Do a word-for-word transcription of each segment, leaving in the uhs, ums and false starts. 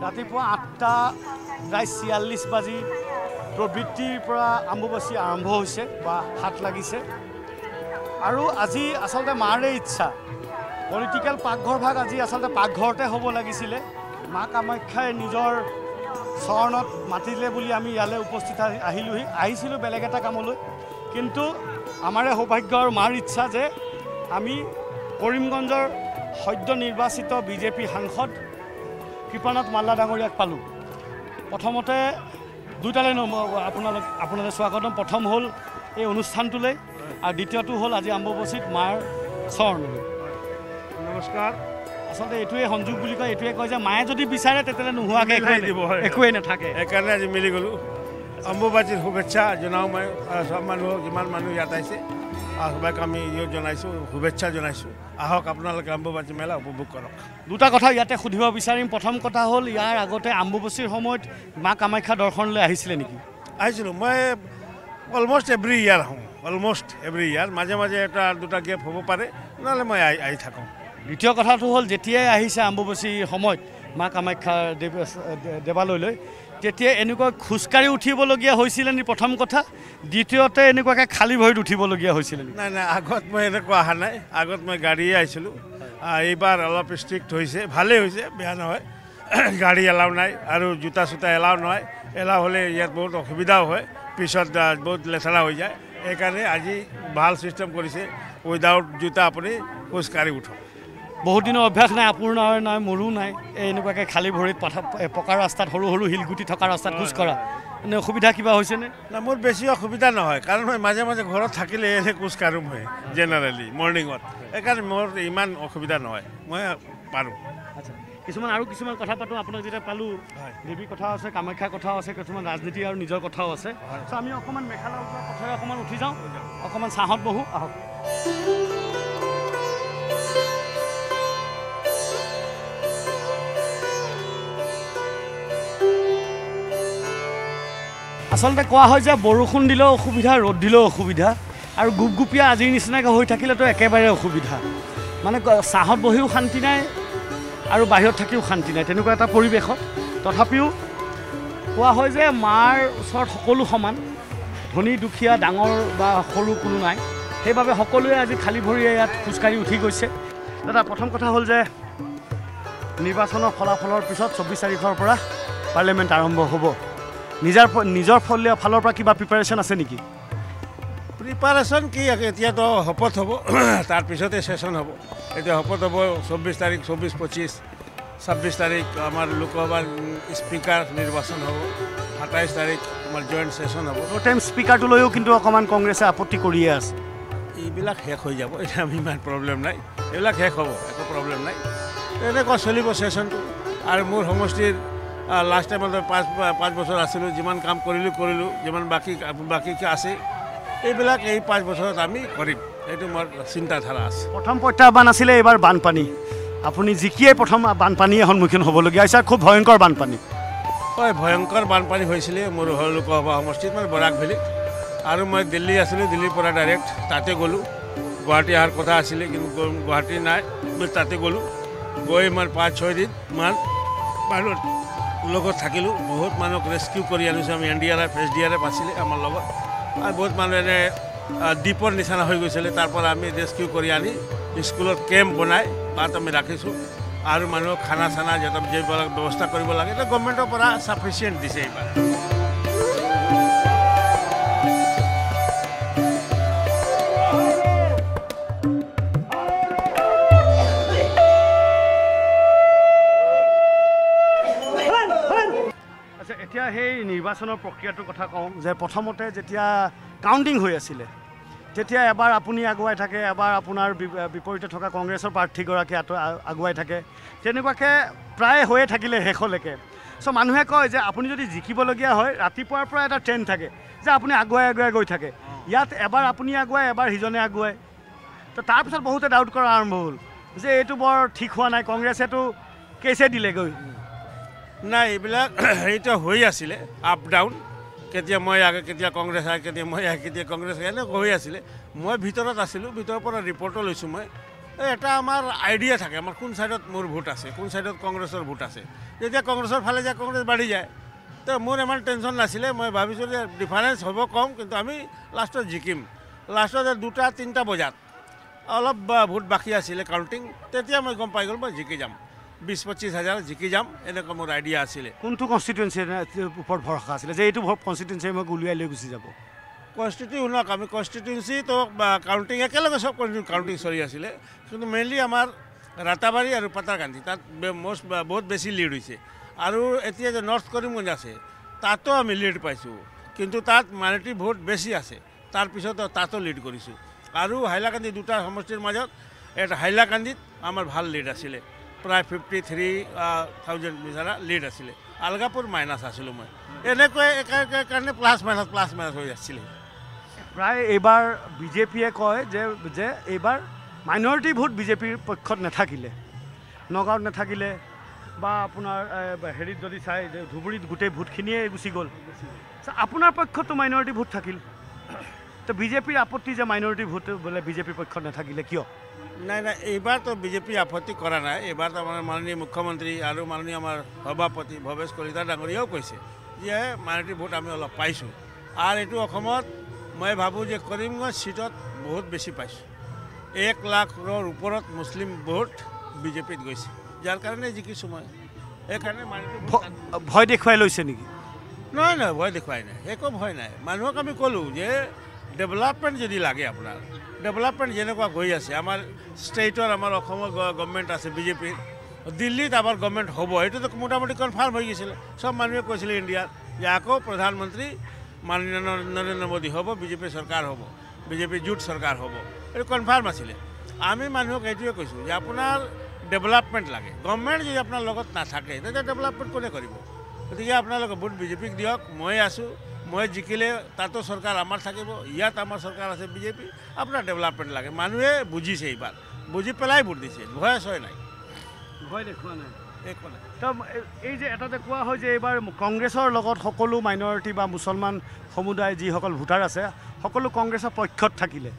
ৰাতিপুৱা আঠটা প্ৰায় ছিয়াল্লিছ বাজি প্ৰবৃত্তিৰ পৰা অম্বুবাচী আৰম্ভ হৈছে বা হাত লাগিছে আৰু আজি আচলতে মাৰে ইচ্ছা পলিটিকেল পাকঘৰ ভাগ আজি আচলতে পাকঘৰতে হ'ব লাগিছিলে মা কামাখ্যাই নিজৰ চৰণত মাতিলে বুলি আমি ইয়ালৈ উপস্থিত আহিলোহি আহিছিলোঁ বেলেগ এটা কামলৈ কিন্তু আমাৰে সৌভাগ্য আৰু মাৰ ইচ্ছা যে আমি কৰিমগঞ্জৰ সদ্য নিৰ্বাচিত বিজেপি সাংসদ কৃপানাথ মাল্লা ডাঙৰীয়াক পালোঁ প্ৰথমতে দুটালৈ আপোনালোক আপোনালোকে স্বাগতম প্ৰথম হ'ল এই অনুষ্ঠানটোলৈ আৰু দ্বিতীয়টো হ'ল আজি অম্বুবাচীত মাৰ চৰণলৈ নমস্কাৰ আচলতে এইটোৱে সংযোগ বুলি কয় এইটোৱে কয় যে মায়ে যদি বিচাৰে তেতিয়াহ'লে নোহোৱাকৈ দিব একোৱেই নাথাকে সেইকাৰণে আজি মিলি গ'লোঁ অম্বুবাচীৰ শুভেচ্ছা জনাওঁ মই চব মানুহ যিমান মানুহ ইয়াত আহিছে সবাইক আমি জনাইছোঁ শুভেচ্ছা জনাইছোঁ আহক আপোনালোকে অম্বুবাচী মেলা উপভোগ কৰক দুটা কথা ইয়াতে সুধিব বিচাৰিম প্ৰথম কথা হ'ল ইয়াৰ আগতে অম্বুবাচীৰ সময়ত মা কামাখ্যা দৰ্শনলৈ আহিছিলে নেকি আহিছিলোঁ মই অলমষ্ট এভৰি ইয়াৰ আহোঁ অলমষ্ট এভৰি ইয়াৰ মাজে মাজে এটা দুটা গেপ হ'ব পাৰে নহ'লে মই আহি আহি থাকোঁ দ্বিতীয় কথাটো হ'ল যেতিয়াই আহিছে অম্বুবাচীৰ সময়ত মা কামাখ্যা দেৱ দেৱালয়লৈ তেতিয়া এনেকুৱা খোজকাঢ়ি উঠিবলগীয়া হৈছিলে নি প্ৰথম কথা দ্বিতীয়তে এনেকুৱাকৈ খালী ভৰিত উঠিবলগীয়া হৈছিলে নি নাই নাই আগত মই এনেকুৱা অহা নাই আগত মই গাড়ীয়ে আহিছিলোঁ এইবাৰ অলপ ষ্ট্ৰিক্ট হৈছে ভালেই হৈছে বেয়া নহয় গাড়ী এলাও নাই আৰু জোতা চোতা এলাও নহয় এলাও হ'লে ইয়াত বহুত অসুবিধাও হয় পিছত বহুত লেতেৰা হৈ যায় সেইকাৰণে আজি ভাল ছিষ্টেম কৰিছে উইদাউট জোতা আপুনি খোজকাঢ়ি উঠক বহুত দিনৰ অভ্যাস নাই আপোনাৰ নাই মোৰো নাই এই এনেকুৱাকৈ খালী ভৰিত পথা পকা ৰাস্তাত সৰু সৰু শিলগুটি থকা ৰাস্তাত খোজ কঢ়া এনে অসুবিধা কিবা হৈছেনে না মোৰ বেছি অসুবিধা নহয় কাৰণ মই মাজে মাজে ঘৰত থাকিলে এনে খোজ কাঢ়োঁ মই জেনেৰেলি মৰ্ণিঙত সেইকাৰণে মোৰ ইমান অসুবিধা নহয় মই পাৰোঁ আচ্ছা কিছুমান আৰু কিছুমান কথা পাতোঁ আপোনাক যেতিয়া পালোঁ দেৱীৰ কথা আছে কামাখ্যাৰ কথাও আছে কিছুমান ৰাজনীতি আৰু নিজৰ কথাও আছে চ' আমি অকণমান মেখেলা ওপৰত কথাৰে অকণমান উঠি যাওঁ অকণমান ছাঁহত বহোঁ আহক আচলতে কোৱা হয় যে বৰষুণ দিলেও অসুবিধা ৰ'দ দিলেও অসুবিধা আৰু গুপগুপীয়া আজিৰ নিচিনাকৈ হৈ থাকিলেতো একেবাৰে অসুবিধা মানে ছাঁহত বহিও শান্তি নাই আৰু বাহিৰত থাকিও শান্তি নাই তেনেকুৱা এটা পৰিৱেশত তথাপিও কোৱা হয় যে মাৰ ওচৰত সকলো সমান ধনী দুখীয়া ডাঙৰ বা সৰু কোনো নাই সেইবাবে সকলোৱে আজি খালী ভৰিৰে ইয়াত খোজকাঢ়ি উঠি গৈছে দাদা প্ৰথম কথা হ'ল যে নিৰ্বাচনৰ ফলাফলৰ পিছত চৌব্বিছ তাৰিখৰ পৰা পাৰ্লিয়ামেণ্ট আৰম্ভ হ'ব নিজৰ নিজৰ ফালৰ পৰা কিবা প্ৰিপাৰেশ্যন আছে নেকি প্ৰিপাৰেশ্যন কি এতিয়াতো শপত হ'ব তাৰপিছতে ছেশ্যন হ'ব এতিয়া শপত হ'ব চৌব্বিছ তাৰিখ চৌব্বিছ পঁচিছ ছাব্বিছ তাৰিখ আমাৰ লোকসভাৰ স্পীকাৰ নিৰ্বাচন হ'ব সাতাইছ তাৰিখ আমাৰ জইণ্ট ছেশ্যন হ'ব টাইম স্পীকাৰটোলৈও কিন্তু অকণমান কংগ্ৰেছে আপত্তি কৰিয়ে আছে এইবিলাক শেষ হৈ যাব এতিয়া আমি ইমান প্ৰব্লেম নাই এইবিলাক শেষ হ'ব একো প্ৰব্লেম নাই এনেকুৱা চলিব ছেশ্যনটো আৰু মোৰ সমষ্টিৰ লাষ্ট টাইমত পাঁচ পাঁচ বছৰ আছিলোঁ যিমান কাম কৰিলোঁ কৰিলোঁ যিমান বাকী বাকী আছে এইবিলাক এই পাঁচ বছৰত আমি কৰিম এইটো মোৰ চিন্তাধাৰা আছে প্ৰথম প্ৰত্যাহ্বান আছিলে এইবাৰ বানপানী আপুনি জিকিয়ে প্ৰথম বানপানীয়ে সন্মুখীন হ'বলগীয়া হৈছে খুব ভয়ংকৰ বানপানী হয় ভয়ংকৰ বানপানী হৈছিলে মোৰ লোকসভা সমষ্টিত মানে বৰাক ভেলীত আৰু মই দিল্লী আছিলোঁ দিল্লীৰ পৰা ডাইৰেক্ট তাতে গ'লোঁ গুৱাহাটী অহাৰ কথা আছিলে কিন্তু গুৱাহাটী নাই তাতে গ'লোঁ গৈ মই পাঁচ ছয় দিন মান বাহিৰত লগত থাকিলোঁ বহুত মানুহক ৰেস্কিউ কৰি আনিছোঁ আমি N D R F S D R F আছিলে আমাৰ লগত আৰু বহুত মানুহ এনে দ্বীপৰ নিচিনা হৈ গৈছিলে তাৰ পৰা আমি ৰেস্কিউ কৰি আনি স্কুলত কেম্প বনাই তাত আমি ৰাখিছোঁ আৰু মানুহক খানা চানা যাতে যিবিলাক ব্যৱস্থা কৰিব লাগে এতিয়া গভৰ্ণমেণ্টৰ পৰা চাফিচিয়েণ্ট দিছে এইবাৰ এতিয়া সেই নিৰ্বাচনৰ প্ৰক্ৰিয়াটোৰ কথা কওঁ যে প্ৰথমতে যেতিয়া কাউণ্টিং হৈ আছিলে তেতিয়া এবাৰ আপুনি আগুৱাই থাকে এবাৰ আপোনাৰ বিপৰীতে থকা কংগ্ৰেছৰ প্ৰাৰ্থীগৰাকী আগুৱাই থাকে তেনেকুৱাকৈ প্ৰায় হৈয়ে থাকিলে শেষলৈকে চ' মানুহে কয় যে আপুনি যদি জিকিবলগীয়া হয় ৰাতিপুৱাৰ পৰা এটা ট্ৰেণ্ড থাকে যে আপুনি আগুৱাই আগুৱাই গৈ থাকে ইয়াত এবাৰ আপুনি আগুৱাই এবাৰ সিজনে আগুৱাই তো তাৰপিছত বহুতে ডাউট কৰা আৰম্ভ হ'ল যে এইটো বৰ ঠিক হোৱা নাই কংগ্ৰেছেতো কেছে দিলেগৈ নাই এইবিলাক এইটো হৈ আছিলে আপ ডাউন কেতিয়া মই আগে কেতিয়া কংগ্ৰেছ আহে কেতিয়া মই আহে কেতিয়া কংগ্ৰেছ আহে এনেকৈ হৈ আছিলে মই ভিতৰত আছিলোঁ ভিতৰৰ পৰা ৰিপৰ্টো লৈছোঁ মই এটা আমাৰ আইডিয়া থাকে আমাৰ কোন ছাইডত মোৰ ভোট আছে কোন ছাইডত কংগ্ৰেছৰ ভোট আছে যেতিয়া কংগ্ৰেছৰ ফালে যায় কংগ্ৰেছ বাঢ়ি যায় তো মোৰ ইমান টেনশ্যন নাছিলে মই ভাবিছোঁ যে ডিফাৰেঞ্চ হ'ব কম কিন্তু আমি লাষ্টত জিকিম লাষ্টত দুটা তিনিটা বজাত অলপ ভোট বাকী আছিলে কাউণ্টিং তেতিয়া মই গম পাই গ'লোঁ মই জিকি যাম বিছ পঁচিছ হাজাৰ জিকি যাম এনেকুৱা মোৰ আইডিয়া আছিলে কোনটো কনষ্টিটুৱেঞ্চিৰ ওপৰত ভৰসা আছিলে যে এইটো কনষ্টিটুৱেঞ্চি মই উলিয়াই লৈ গুচি যাব কনষ্টিটিউট শুনক আমি কনষ্টিটিউঞ্চি তো কাউণ্টিং একেলগে চব কাউণ্টিং চলি আছিলে কিন্তু মেইনলি আমাৰ ৰাতাবাৰী আৰু পাটাৰকান্দি তাত মষ্ট বহুত বেছি লিড হৈছে আৰু এতিয়া যে নৰ্থ কৰিমগঞ্জ আছে তাতো আমি লিড পাইছোঁ কিন্তু তাত মাইনৰিটি ভোট বেছি আছে তাৰপিছত তাতো লিড কৰিছোঁ আৰু হাইলাকান্দি দুটা সমষ্টিৰ মাজত এটা হাইলাকান্দিত আমাৰ ভাল লিড আছিলে প্ৰায় ফিফটি থ্ৰী থাউজেণ্ড বিচাৰা লিড আছিলে আলগাপুৰ মাইনাছ আছিলোঁ মই এনেকৈ একে কাৰণে প্লাছ মাইনাছ প্লাছ মাইনাছ হৈ আছিলে প্ৰায় এইবাৰ বিজেপিয়ে কয় যে যে এইবাৰ মাইনৰিটি ভোট বিজেপিৰ পক্ষত নাথাকিলে নগাঁৱত নাথাকিলে বা আপোনাৰ হেৰিত যদি চাই যে ধুবুৰীত গোটেই ভোটখিনিয়ে গুচি গ'ল আপোনাৰ পক্ষতো মাইনৰিটি ভোট থাকিল তো বিজেপিৰ আপত্তি যে মাইনৰিটি ভোট বোলে বিজেপিৰ পক্ষত নাথাকিলে কিয় নাই নাই এইবাৰতো বিজেপি আপত্তি কৰা নাই এইবাৰতো আমাৰ মাননীয় মুখ্যমন্ত্ৰী আৰু মাননীয় আমাৰ সভাপতি ভৱেশ কলিতা ডাঙৰীয়াও কৈছে যে মাইনৰিটি ভোট আমি অলপ পাইছোঁ আৰু এইটো অসমত মই ভাবোঁ যে কৰিমগঞ্জ চিটত বহুত বেছি পাইছোঁ এক লাখৰ ওপৰত মুছলিম ভোট বিজেপিত গৈছে যাৰ কাৰণে জিকিছোঁ মই সেইকাৰণে মাইনৰিটি ভয় দেখুৱাই লৈছে নেকি নহয় নহয় ভয় দেখুৱাই নাই একো ভয় নাই মানুহক আমি ক'লোঁ যে ডেভেলপমেণ্ট যদি লাগে আপোনাৰ ডেভেলপমেণ্ট যেনেকুৱা গৈ আছে আমাৰ ষ্টেটৰ আমাৰ অসমৰ গভৰ্ণমেণ্ট আছে বিজেপিৰ দিল্লীত আমাৰ গভৰ্ণমেণ্ট হ'ব এইটোতো মোটামুটি কনফাৰ্ম হৈ গৈছিলে চব মানুহে কৈছিলে ইণ্ডিয়াত যে আকৌ প্ৰধানমন্ত্ৰী মাননীয় নৰেন্দ্ৰ মোদী হ'ব বিজেপি চৰকাৰ হ'ব বিজেপি জোট চৰকাৰ হ'ব এইটো কনফাৰ্ম আছিলে আমি মানুহক এইটোৱে কৈছোঁ যে আপোনাৰ ডেভেলপমেণ্ট লাগে গভৰ্ণমেণ্ট যদি আপোনাৰ লগত নাথাকে তেতিয়া ডেভেলপমেণ্ট কোনে কৰিব গতিকে আপোনালোকে ভোট বিজেপিক দিয়ক মই আছোঁ মই জিকিলে তাতো চৰকাৰ আমাৰ থাকিব ইয়াত আমাৰ চৰকাৰ আছে বিজেপি আপোনাৰ ডেভেলপমেণ্ট লাগে মানুহে বুজিছে এইবাৰ বুজি পেলাই ভোট দিছে ভয় চয় নাই ভয় দেখুওৱা নাই একো নাই তো এই যে এটা যে কোৱা হয় যে এইবাৰ কংগ্ৰেছৰ লগত সকলো মাইনৰিটি বা মুছলমান সমুদায় যিসকল ভোটাৰ আছে সকলো কংগ্ৰেছৰ পক্ষত থাকিলে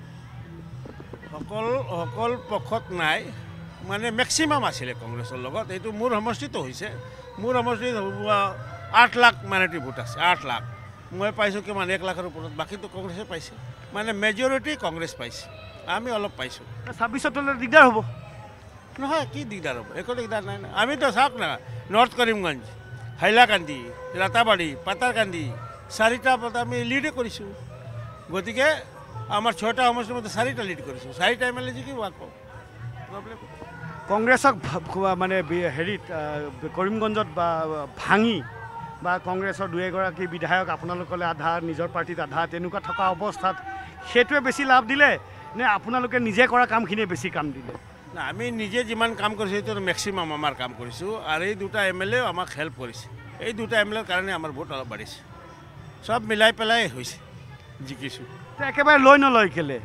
সকল সকল পক্ষত নাই মানে মেক্সিমাম আছিলে কংগ্ৰেছৰ লগত এইটো মোৰ সমষ্টিতো হৈছে মোৰ সমষ্টিত আঠ লাখ মাইনৰিটি ভোট আছে আঠ লাখ মই পাইছোঁ কিমান এক লাখৰ ওপৰত বাকীটো কংগ্ৰেছে পাইছে মানে মেজৰিটি কংগ্ৰেছ পাইছে আমি অলপ পাইছোঁ ছাব্বিছত দিগদাৰ হ'ব নহয় কি দিগদাৰ হ'ব একো দিগদাৰ নাই আমিতো চাওক না নৰ্থ কৰিমগঞ্জ হাইলাকান্দি ৰাতাবাৰী পাটাৰকান্দি চাৰিটা পথ আমি লিডে কৰিছোঁ গতিকে আমাৰ ছয়টা সমষ্টিৰ মধ্যে চাৰিটা লিড কৰিছোঁ চাৰিটা এম এল এ জিকিব আকৌ প্ৰব্লেম কংগ্ৰেছক মানে হেৰিত কৰিমগঞ্জত বা ভাঙি বা কংগ্ৰেছৰ দুই এগৰাকী বিধায়ক আপোনালোকলৈ আধা নিজৰ পাৰ্টিত আধা তেনেকুৱা থকা অৱস্থাত সেইটোৱে বেছি লাভ দিলে নে আপোনালোকে নিজে কৰা কামখিনিয়ে বেছি কাম দিলে না আমি নিজে যিমান কাম কৰিছোঁ সেইটো মেক্সিমাম আমাৰ কাম কৰিছোঁ আৰু এই দুটা এম এল এও আমাক হেল্প কৰিছে এই দুটা এম এল এৰ কাৰণে আমাৰ ভোট অলপ বাঢ়িছে সব মিলাই পেলাই হৈছে জিকিছোঁ একেবাৰে লৈ নলয় কেলে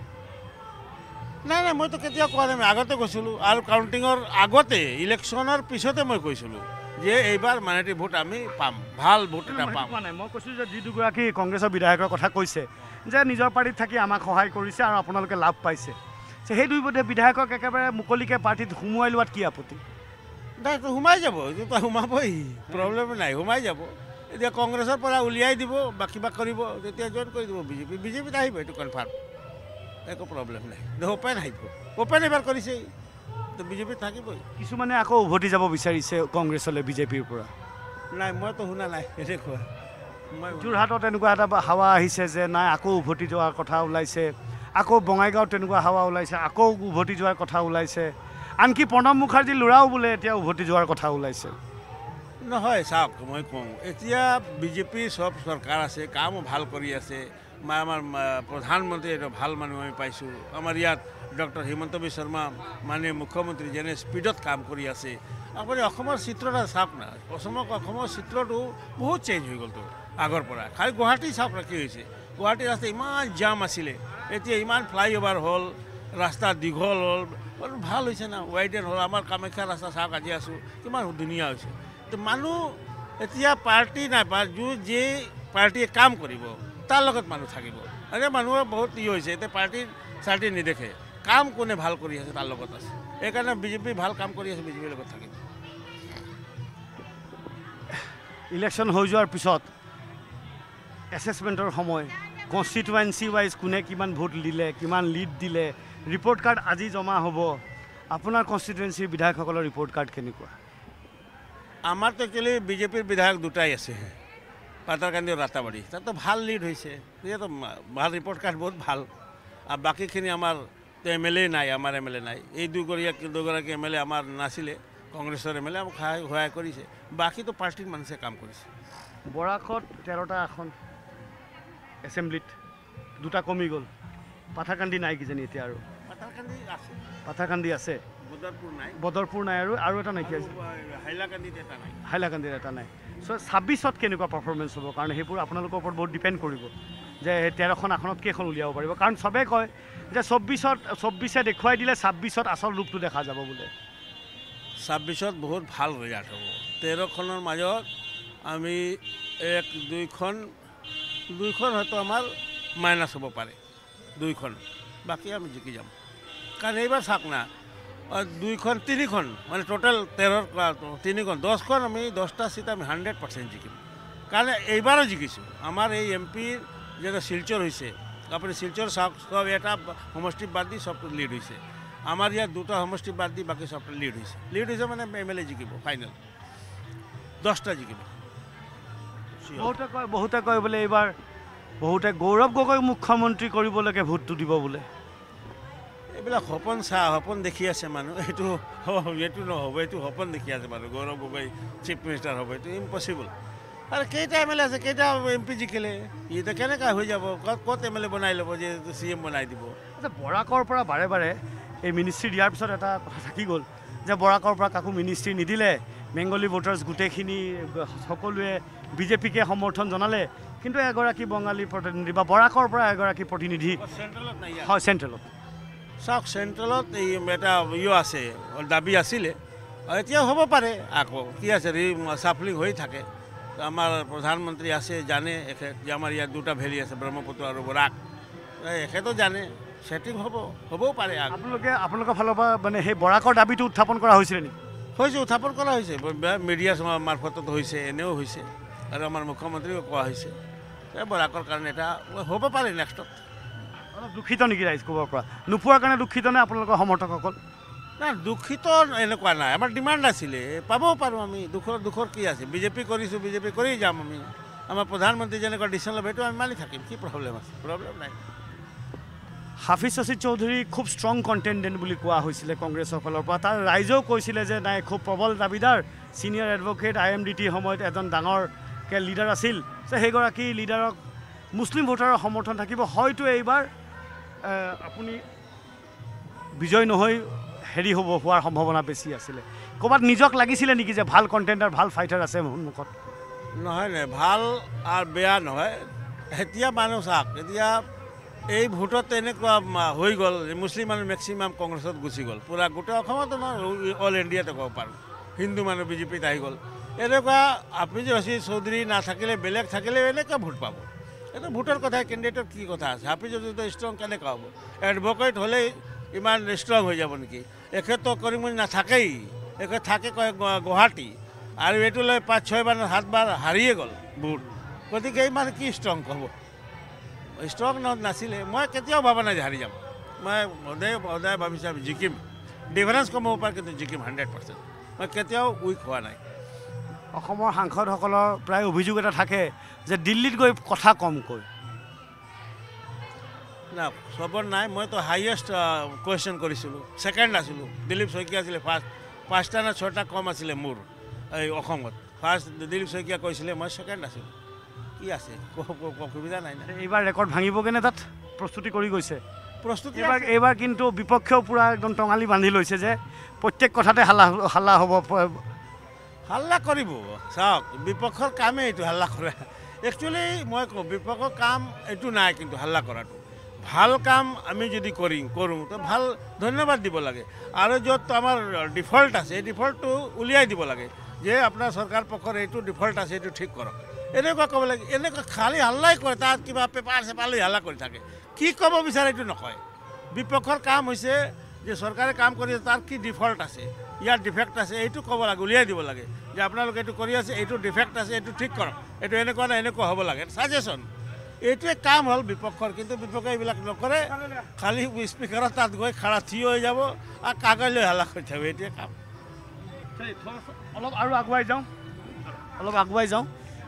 নাই নাই মইতো কেতিয়াও কোৱা নাই আগতে কৈছিলোঁ আৰু কাউণ্টিঙৰ আগতে ইলেকশ্যনৰ পিছতে মই কৈছিলোঁ যে এইবাৰ মাইনৰিটি ভোট আমি পাম ভাল ভোট এটা পাম নাই মই কৈছোঁ যে যি দুগৰাকী কংগ্ৰেছৰ বিধায়কৰ কথা কৈছে যে নিজৰ পাৰ্টিত থাকি আমাক সহায় কৰিছে আৰু আপোনালোকে লাভ পাইছে সেই দুই বিধায়কক একেবাৰে মুকলিকৈ পাৰ্টিত সোমোৱাই লোৱাত কি আপত্তি নাই সোমাই যাব এইটোতো সোমাবই প্ৰব্লেম নাই সোমাই যাব এতিয়া কংগ্ৰেছৰ পৰা উলিয়াই দিব বা কিবা কৰিব তেতিয়া জইন কৰি দিব বিজেপি বিজেপিত আহিব এইটো কনফাৰ্ম একো প্ৰব্লেম নাই অ'পেন আহিব অ'পেন এবাৰ কৰিছে তো বিজেপিত থাকিবই কিছুমানে আকৌ উভতি যাব বিচাৰিছে কংগ্ৰেছলৈ বিজেপিৰ পৰা নাই মইতো শুনা নাই এনেকুৱা মই যোৰহাটত এনেকুৱা এটা হাৱা আহিছে যে নাই আকৌ উভতি যোৱাৰ কথা ওলাইছে আকৌ বঙাইগাঁৱত তেনেকুৱা হাৱা ওলাইছে আকৌ উভতি যোৱাৰ কথা ওলাইছে আনকি প্ৰণৱ মুখাৰ্জীৰ ল'ৰাও বোলে এতিয়া উভতি যোৱাৰ কথা ওলাইছে নহয় চাওক মই কওঁ এতিয়া বিজেপিৰ চব চৰকাৰ আছে কামো ভাল কৰি আছে আমাৰ প্ৰধানমন্ত্ৰী এটা ভাল মানুহ আমি পাইছোঁ আমাৰ ইয়াত ডক্টৰ হিমন্ত বিশ্ব শৰ্মা মাননীয় মুখ্যমন্ত্ৰী যেনে স্পীডত কাম কৰি আছে আপুনি অসমৰ চিত্ৰটা চাওক না অসমক অসমৰ চিত্ৰটো বহুত চেঞ্জ হৈ গ'লতো আগৰ পৰা খালি গুৱাহাটী চাওক না কি হৈছে গুৱাহাটী ৰাস্তা ইমান জাম আছিলে এতিয়া ইমান ফ্লাইঅভাৰ হ'ল ৰাস্তা দীঘল হ'ল ভাল হৈছে না ৱাইডেন হ'ল আমাৰ কামাখ্যা ৰাস্তা চাওক আজি আছোঁ কিমান ধুনীয়া হৈছে তো মানুহ এতিয়া পাৰ্টি নাই যি পাৰ্টীয়ে কাম কৰিব তাৰ লগত মানুহ থাকিব এতিয়া মানুহৰ বহুত ই হৈছে এতিয়া পাৰ্টিৰ চাৰ্টি নেদেখে কাম কোনে ভাল কৰি আছে তাৰ লগত আছে এইকাৰণে বিজেপি ভাল কাম কৰি আছে বিজেপিৰ লগত থাকিব ইলেকশ্যন হৈ যোৱাৰ পিছত এছেছমেণ্টৰ সময় কনষ্টিটুৱেঞ্চি ৱাইজ কোনে কিমান ভোট দিলে কিমান লিড দিলে ৰিপৰ্ট কাৰ্ড আজি জমা হ'ব আপোনাৰ কনষ্টিটুৱেঞ্চিৰ বিধায়কসকলৰ ৰিপৰ্ট কাৰ্ড কেনেকুৱা আমাৰতো একচুৱেলি বিজেপিৰ বিধায়ক দুটাই আছে পাতাৰকান্দি আৰু ৰাতাবাৰী তাতো ভাল লিড হৈছে যিহেতু ভাল ৰিপৰ্ট কাৰ্ড বহুত ভাল আৰু বাকীখিনি আমাৰ এম এল এ নাই আমাৰ এম এল এ নাই এই দুগৰাকী দুগৰাকী এম এল এ আমাৰ নাছিলে কংগ্ৰেছৰ এম এল এ আমাক সহায় সহায় কৰিছে বাকীতো পাৰ্টিৰ মানুহে কাম কৰিছে বৰাকত তেৰটা আসন এছেম্বলিত দুটা কমি গ'ল পাথাৰকান্দি নাই কিজানি এতিয়া আৰু পাতাৰকান্দি আছে পাথাৰকান্দি আছে বদৰপুৰ নাই বদৰপুৰ নাই আৰু আৰু এটা নাইকিয়া আছে হাইলাকান্দিত এটা নাই হাইলাকান্দিত এটা নাই চ' ছাব্বিছত কেনেকুৱা পাৰফৰ্মেঞ্চ হ'ব কাৰণ সেইবোৰ আপোনালোকৰ ওপৰত বহুত ডিপেণ্ড কৰিব যে তেৰখন আসনত কেইখন উলিয়াব পাৰিব কাৰণ চবেই কয় যে চৌব্বিছত চৌব্বিছে দেখুৱাই দিলে ছাব্বিছত আচল ৰূপটো দেখা যাব বোলে ছাব্বিছত বহুত ভাল ৰিজাল্ট হ'ব তেৰখনৰ মাজত আমি এক দুইখন দুইখন হয়তো আমাৰ মাইনাছ হ'ব পাৰে দুইখন বাকী আমি জিকি যাম কাৰণ এইবাৰ চাওক না দুইখন তিনিখন মানে টোটেল তেৰৰ তিনিখন দহখন আমি দহটা চিট আমি হাণ্ড্ৰেড পাৰ্চেণ্ট জিকিম কাৰণ এইবাৰো জিকিছোঁ আমাৰ এই এম পিৰ যেটা শিলচৰ হৈছে আপুনি শিলচৰ চাওক সব এটা সমষ্টি বাদ দি সব লিড হৈছে আমাৰ ইয়াত দুটা সমষ্টি বাদ দি বাকী সব লিড হৈছে লিড হৈছে মানে এম এল এ জিকিব ফাইনেল দহটা জিকিব বহুতে কয় বহুতে কয় বোলে এইবাৰ বহুতে গৌৰৱ গগৈ মুখ্যমন্ত্ৰী কৰিবলৈকে ভোটটো দিব বোলে এইবিলাক সপোন চাহ সপোন দেখি আছে মানুহ এইটো এইটো নহ'ব এইটো সপোন দেখি আছে মানুহ গৌৰৱ গগৈ চিফ মিনিষ্টাৰ হ'ব এইটো ইম্পচিবল আৰু কেইটা এম এল এ আছে কেইটা এম পি জিকিলে এতিয়া কেনেকৈ হৈ যাব ক'ত ক'ত এম এল এ বনাই ল'ব যে চি এম বনাই দিব আচ্ছা বৰাকৰ পৰা বাৰে বাৰে এই মিনিষ্ট্ৰী দিয়াৰ পিছত এটা কথা থাকি গ'ল যে বৰাকৰ পৰা কাকো মিনিষ্ট্ৰী নিদিলে বেংগলী ভোটাৰ্ছ গোটেইখিনি সকলোৱে বিজেপিকে সমৰ্থন জনালে কিন্তু এগৰাকী বঙালী প্ৰতিনিধি বা বৰাকৰ পৰা এগৰাকী প্ৰতিনিধি চেণ্ট্ৰেলত নাই হয় চেণ্ট্ৰেলত চাওক চেণ্ট্ৰেলত এই এটা ইয়ে আছে দাবী আছিলে এতিয়াও হ'ব পাৰে আকৌ কি আছে ৰি চাফলিং হৈ থাকে আমাৰ প্ৰধানমন্ত্ৰী আছে জানে এখেত যে আমাৰ ইয়াত দুটা ভেলী আছে ব্ৰহ্মপুত্ৰ আৰু বৰাক এখেতো জানে ছেটিং হ'ব হ'বও পাৰে আপোনালোকে আপোনালোকৰ ফালৰ পৰা মানে সেই বৰাকৰ দাবীটো উত্থাপন কৰা হৈছিলে নেকি হৈছে উত্থাপন কৰা হৈছে মিডিয়া মাৰফতত হৈছে এনেও হৈছে আৰু আমাৰ মুখ্যমন্ত্ৰীও কোৱা হৈছে এই বৰাকৰ কাৰণে এটা হ'ব পাৰে নেক্সটত অলপ দুখিত নেকি ৰাইজ ক'বৰ পৰা নোপোৱাৰ কাৰণে দুখিত নে আপোনালোকৰ সমৰ্থকসকল না দুখিত এনেকুৱা নাই আমাৰ ডিমাণ্ড আছিলে পাবও পাৰোঁ আমি দুখৰ দুখৰ কি আছে বিজেপি কৰিছোঁ বিজেপি কৰি যাম আমি আমাৰ প্ৰধানমন্ত্ৰী যেনেকুৱা ডিচিশ্যন ল'ব সেইটো আমি মানি থাকিম কি প্ৰব্লেম আছে প্ৰব্লেম নাই হাফিজ ৰছিদ চৌধুৰী খুব ষ্ট্ৰং কণ্টেণ্ডেণ্ট বুলি কোৱা হৈছিলে কংগ্ৰেছৰ ফালৰ পৰা তাৰ ৰাইজেও কৈছিলে যে নাই খুব প্ৰবল দাবীদাৰ senior advocate I M D টিৰ সময়ত এজন ডাঙৰকৈ লিডাৰ আছিল যে সেইগৰাকী লিডাৰক মুছলিম ভোটাৰৰ সমৰ্থন থাকিব হয়তো এইবাৰ আপুনি বিজয় নহয় হেৰি হ'ব হোৱাৰ সম্ভাৱনা বেছি আছিলে ক'ৰবাত নিজক লাগিছিলে নেকি যে ভাল কণ্টেণ্ডাৰ ভাল ফাইটাৰ আছে সন্মুখত নহয় নহয় ভাল আৰু বেয়া নহয় এতিয়া মানুহ চাওক এতিয়া এই ভোটত তেনেকুৱা হৈ গ'ল মুছলিম মানুহ মেক্সিমাম কংগ্ৰেছত গুচি গ'ল পূৰা গোটেই অসমতো নহয় অল ইণ্ডিয়াতে ক'ব পাৰোঁ হিন্দু মানুহ বিজেপিত আহি গ'ল এনেকুৱা হাফিজ ৰছিদ চৌধুৰী নাথাকিলে বেলেগ থাকিলে এনেকুৱা ভোট পাব এইটো ভোটৰ কথা কেণ্ডিডেটৰ কি কথা আছে হাফিজ ৰছিদ ষ্ট্ৰং কেনেকুৱা হ'ব এডভকেট হ'লেই ইমান ষ্ট্ৰং হৈ যাব নেকি এখেততো কৰিমগঞ্জ নাথাকেই এখেত থাকে কয় গুৱাহাটী আৰু এইটো লৈ পাঁচ ছয়বাৰ সাতবাৰ হাৰিয়ে গ'ল ভোট গতিকে ইমান কি ষ্ট্ৰং হ'ব ষ্ট্ৰং নাছিলে মই কেতিয়াও ভবা নাই যে হাৰি যাম মই সদায় সদায় ভাবিছোঁ আমি জিকিম ডিফাৰেঞ্চ কম হ'ব পাৰে কিন্তু জিকিম হাণ্ড্ৰেড পাৰ্চেণ্ট মই কেতিয়াও উইক হোৱা নাই অসমৰ সাংসদসকলৰ প্ৰায় অভিযোগ এটা থাকে যে দিল্লীত গৈ কথা কম কয় না চবৰ নাই মইতো হাইয়েষ্ট কুৱেশ্যন কৰিছিলোঁ ছেকেণ্ড আছিলোঁ দিলীপ শইকীয়া আছিলে ফাৰ্ষ্ট পাঁচটা নে ছয়টা কম আছিলে মোৰ এই অসমত ফাৰ্ষ্ট দিলীপ শইকীয়া কৈছিলে মই ছেকেণ্ড আছিলোঁ কি আছে অসুবিধা নাই এইবাৰ ৰেকৰ্ড ভাঙিবগৈনে তাত প্ৰস্তুতি কৰি গৈছে প্ৰস্তুতি এইবাৰ এইবাৰ কিন্তু বিপক্ষেও পূৰা একদম টঙালি বান্ধি লৈছে যে প্ৰত্যেক কথাতে হাল্লা হাল্লা হ'ব হাল্লা কৰিব চাওক বিপক্ষৰ কামেই এইটো হাল্লা কৰা একচুৱেলি মই কওঁ বিপক্ষৰ কাম এইটো নাই কিন্তু হাল্লা কৰাটো ভাল কাম আমি যদি কৰিম কৰোঁ তো ভাল ধন্যবাদ দিব লাগে আৰু য'ত আমাৰ ডিফল্ট আছে এই ডিফল্টটো উলিয়াই দিব লাগে যে আপোনাৰ চৰকাৰ পক্ষৰ এইটো ডিফল্ট আছে এইটো ঠিক কৰক এনেকুৱা ক'ব লাগে এনেকুৱা খালী হাল্লাই কৰে তাত কিবা পেপাৰ চেপাৰ লৈ হাল্লা কৰি থাকে কি ক'ব বিচাৰে এইটো নকয় বিপক্ষৰ কাম হৈছে যে চৰকাৰে কাম কৰি আছে তাৰ কি ডিফল্ট আছে ইয়াৰ ডিফেক্ট আছে এইটো ক'ব লাগে উলিয়াই দিব লাগে যে আপোনালোকে এইটো কৰি আছে এইটো ডিফেক্ট আছে এইটো ঠিক কৰক এইটো এনেকুৱা নাই এনেকুৱা হ'ব লাগে ছাজেশ্যন এইটোৱে কাম হ'ল বিপক্ষৰ কিন্তু বিপক্ষে এইবিলাক নকৰে খালি স্পীকাৰৰ তাত গৈ খাৰা থিয় হৈ যাব আৰু কাগজ লৈ হাল্লা কৰি থাকিব এইটোৱে কাম অলপ আৰু আগুৱাই যাওঁ অলপ আগুৱাই যাওঁ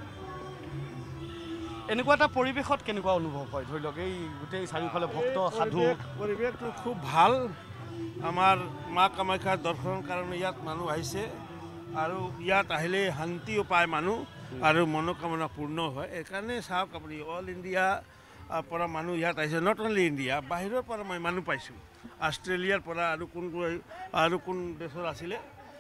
এনেকুৱা এটা পৰিৱেশত কেনেকুৱা অনুভৱ হয় ধৰি লওক এই গোটেই চাৰিওফালে ভক্ত সাধু পৰিৱেশটো খুব ভাল আমাৰ মা কামাখ্যাৰ দৰ্শনৰ কাৰণে ইয়াত মানুহ আহিছে আৰু ইয়াত আহিলে শান্তিও পায় মানুহ আৰু মনোকামনা পূৰ্ণ হয় এইকাৰণে চাওক আপুনি অল ইণ্ডিয়া পৰা মানুহ ইয়াত আহিছে নট অনলি ইণ্ডিয়া বাহিৰৰ পৰা মই মানুহ পাইছোঁ অষ্ট্ৰেলিয়াৰ পৰা আৰু কোন আৰু কোন দেশৰ আছিলে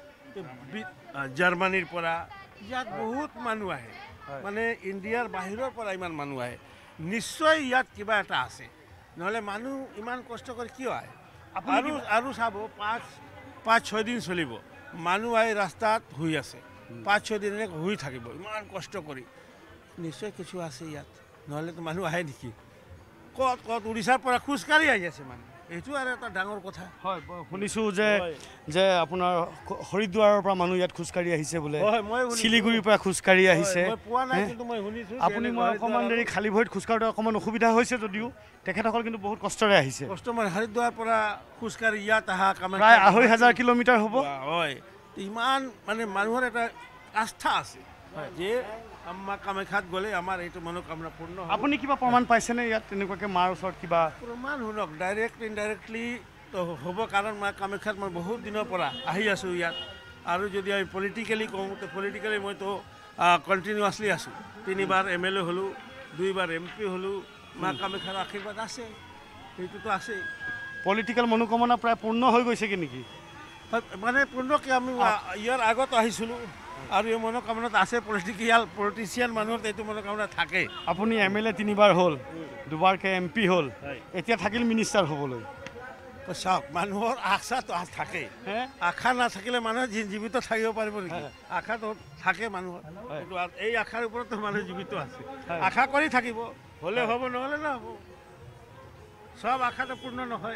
জাৰ্মানীৰ পৰা ইয়াত বহুত মানুহ আহে মানে ইণ্ডিয়াৰ বাহিৰৰ পৰা ইমান মানুহ আহে নিশ্চয় ইয়াত কিবা এটা আছে নহ'লে মানুহ ইমান কষ্ট কৰি কিয় আহে আৰু আৰু চাব পাঁচ পাঁচ ছয় দিন চলিব মানুহ আহি ৰাস্তাত শুই আছে পাঁচ ছয় দিন এনেকৈ শুই থাকিব ইমান কষ্ট কৰি নিশ্চয় কিছু আছে ইয়াত নহ'লেতো মানুহ আহে নেকি ক'ত ক'ত উৰিষ্যাৰ পৰা খোজকাঢ়ি আহি আছে মানুহ এইটো আৰু এটা ডাঙৰ কথা হয় শুনিছোঁ যে যে আপোনাৰ হৰিদ্বাৰৰ পৰা মানুহ ইয়াত খোজকাঢ়ি আহিছে বোলে শিলিগুৰিৰ পৰা খোজকাঢ়ি আহিছে আপুনি মই অকণমান দেৰি খালী ভৰিত খোজকাঢ়োতে অকণমান অসুবিধা হৈছে যদিও তেখেতসকল কিন্তু বহুত কষ্টৰে আহিছে কষ্ট মানে হৰিদ্বাৰৰ পৰা খোজকাঢ়ি ইয়াত অহা প্ৰায় আঢ়ৈ হাজাৰ কিলোমিটাৰ হ'ব হয় ইমান মানে মানুহৰ এটা আস্থা আছে যে আমাৰ কামাখ্যাত গ'লে আমাৰ এইটো মনোকামনা পূৰ্ণ হ'ব আপুনি কিবা প্ৰমাণ পাইছেনে ইয়াত তেনেকুৱাকৈ মাৰ ওচৰত কিবা প্ৰমাণ শুনক ডাইৰেক্ট ইনডাইৰেক্টলি হ'ব কাৰণ মা কামাখ্যাত মই বহুত দিনৰ পৰা আহি আছোঁ ইয়াত আৰু যদি আমি পলিটিকেলি কওঁ তো পলিটিকেলি মইতো কণ্টিনিউৱাছলি আছোঁ তিনিবাৰ এম এল এ হ'লোঁ দুইবাৰ এম পি হ'লোঁ মা কামাখ্যাৰ আশীৰ্বাদ আছে সেইটোতো আছেই পলিটিকেল মনোকামনা প্ৰায় পূৰ্ণ হৈ গৈছেগৈ নেকি মানে পূৰ্ণকৈ আমি ইয়াৰ আগত আহিছিলোঁ আৰু এই মনোকামনাত আছে পলিটিকেল পলিটিচিয়ান মানুহৰ এইটো মনোকামনা থাকে আপুনি এম এল এ তিনিবাৰ হ'ল দুবাৰকৈ এম পি হ'ল এতিয়া থাকিল মিনিষ্টাৰ হ'বলৈ চাওক মানুহৰ আশাটো থাকে আশা নাথাকিলে মানুহে জীৱিত থাকিব পাৰিব নেকি আশাটো থাকে মানুহৰ এই আশাৰ ওপৰতো মানুহ জীৱিত আছে আশা কৰি থাকিব হ'লে হ'ব নহ'লে নহ'ব চব আশাটো পূৰ্ণ নহয়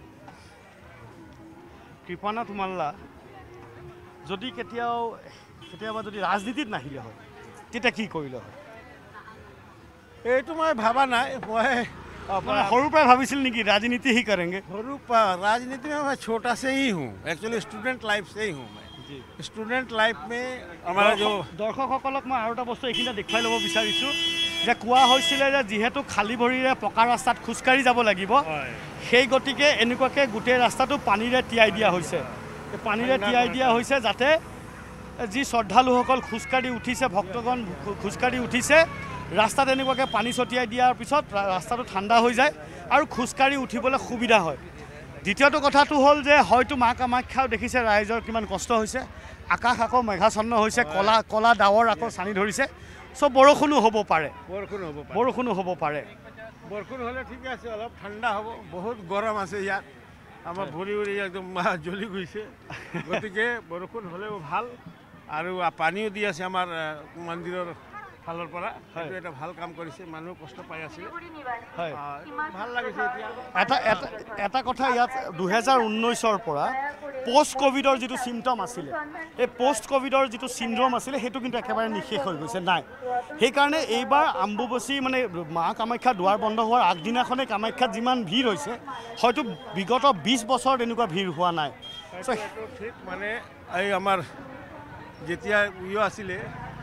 কৃপানাথ মাল্লা যদি কেতিয়াও কেতিয়াবা যদি ৰাজনীতিত নাহিলে হয় তেতিয়া কি কৰিলে হয় এইটো মই ভাবা নাই মই সৰুৰ পৰাই ভাবিছিল নেকি ৰাজনীতি হি কৰেংগে সৰুৰ পৰা ৰাজনীতি में मैं छोटा से ही हूँ एक्चुअली स्टूडेंट लाइफ से ही हूँ मैं स्टूडेंट लाइफ में हमारा जो দৰ্শকসকলক মই আৰু এটা বস্তু এইখিনিতে দেখুৱাই ল'ব বিচাৰিছোঁ যে কোৱা হৈছিলে যে যিহেতু খালী ভৰিৰে পকা ৰাস্তাত খোজকাঢ়ি যাব লাগিব সেই গতিকে এনেকুৱাকৈ গোটেই ৰাস্তাটো পানীৰে তিয়াই দিয়া হৈছে পানীৰে তিয়াই দিয়া হৈছে যাতে যি শ্ৰদ্ধালুসকল খোজকাঢ়ি উঠিছে ভক্তগণ খোজকাঢ়ি উঠিছে ৰাস্তাত এনেকুৱাকৈ পানী ছটিয়াই দিয়াৰ পিছত ৰাস্তাটো ঠাণ্ডা হৈ যায় আৰু খোজকাঢ়ি উঠিবলৈ সুবিধা হয় দ্বিতীয়টো কথাটো হ'ল যে হয়তো মা কামাখ্যাও দেখিছে ৰাইজৰ কিমান কষ্ট হৈছে আকাশ আকৌ মেঘাচ্ছন্ন হৈছে কলা কলা ডাৱৰ আকৌ চানি ধৰিছে চ' বৰষুণো হ'ব পাৰে বৰষুণ হ'ব বৰষুণো হ'ব পাৰে বৰষুণ হ'লে ঠিকে আছে অলপ ঠাণ্ডা হ'ব বহুত গৰম আছে ইয়াত আমাৰ ভৰি ভৰি একদম জ্বলি গৈছে গতিকে বৰষুণ হ'লেও ভাল আৰু পানীও দি আছে আমাৰ মন্দিৰৰ ফালৰ পৰা সেইটো এটা ভাল কাম কৰিছে মানুহ কষ্ট পাই আছিলে ভাল লাগিছে এটা এটা এটা কথা ইয়াত দুহেজাৰ ঊনৈছৰ পৰা পষ্ট ক'ভিডৰ যিটো চিমটম আছিলে এই পষ্ট ক'ভিডৰ যিটো চিণ্ড্ৰম আছিলে সেইটো কিন্তু একেবাৰে নিশেষ হৈ গৈছে নাই সেইকাৰণে এইবাৰ আম্বুবাচী মানে মা কামাখ্যা দুৱাৰ বন্ধ হোৱাৰ আগদিনাখনে কামাখ্যাত যিমান ভিৰ হৈছে হয়তো বিগত বিছ বছৰত এনেকুৱা ভিৰ হোৱা নাই ঠিক মানে এই আমাৰ যেতিয়া ইয়ে আছিলে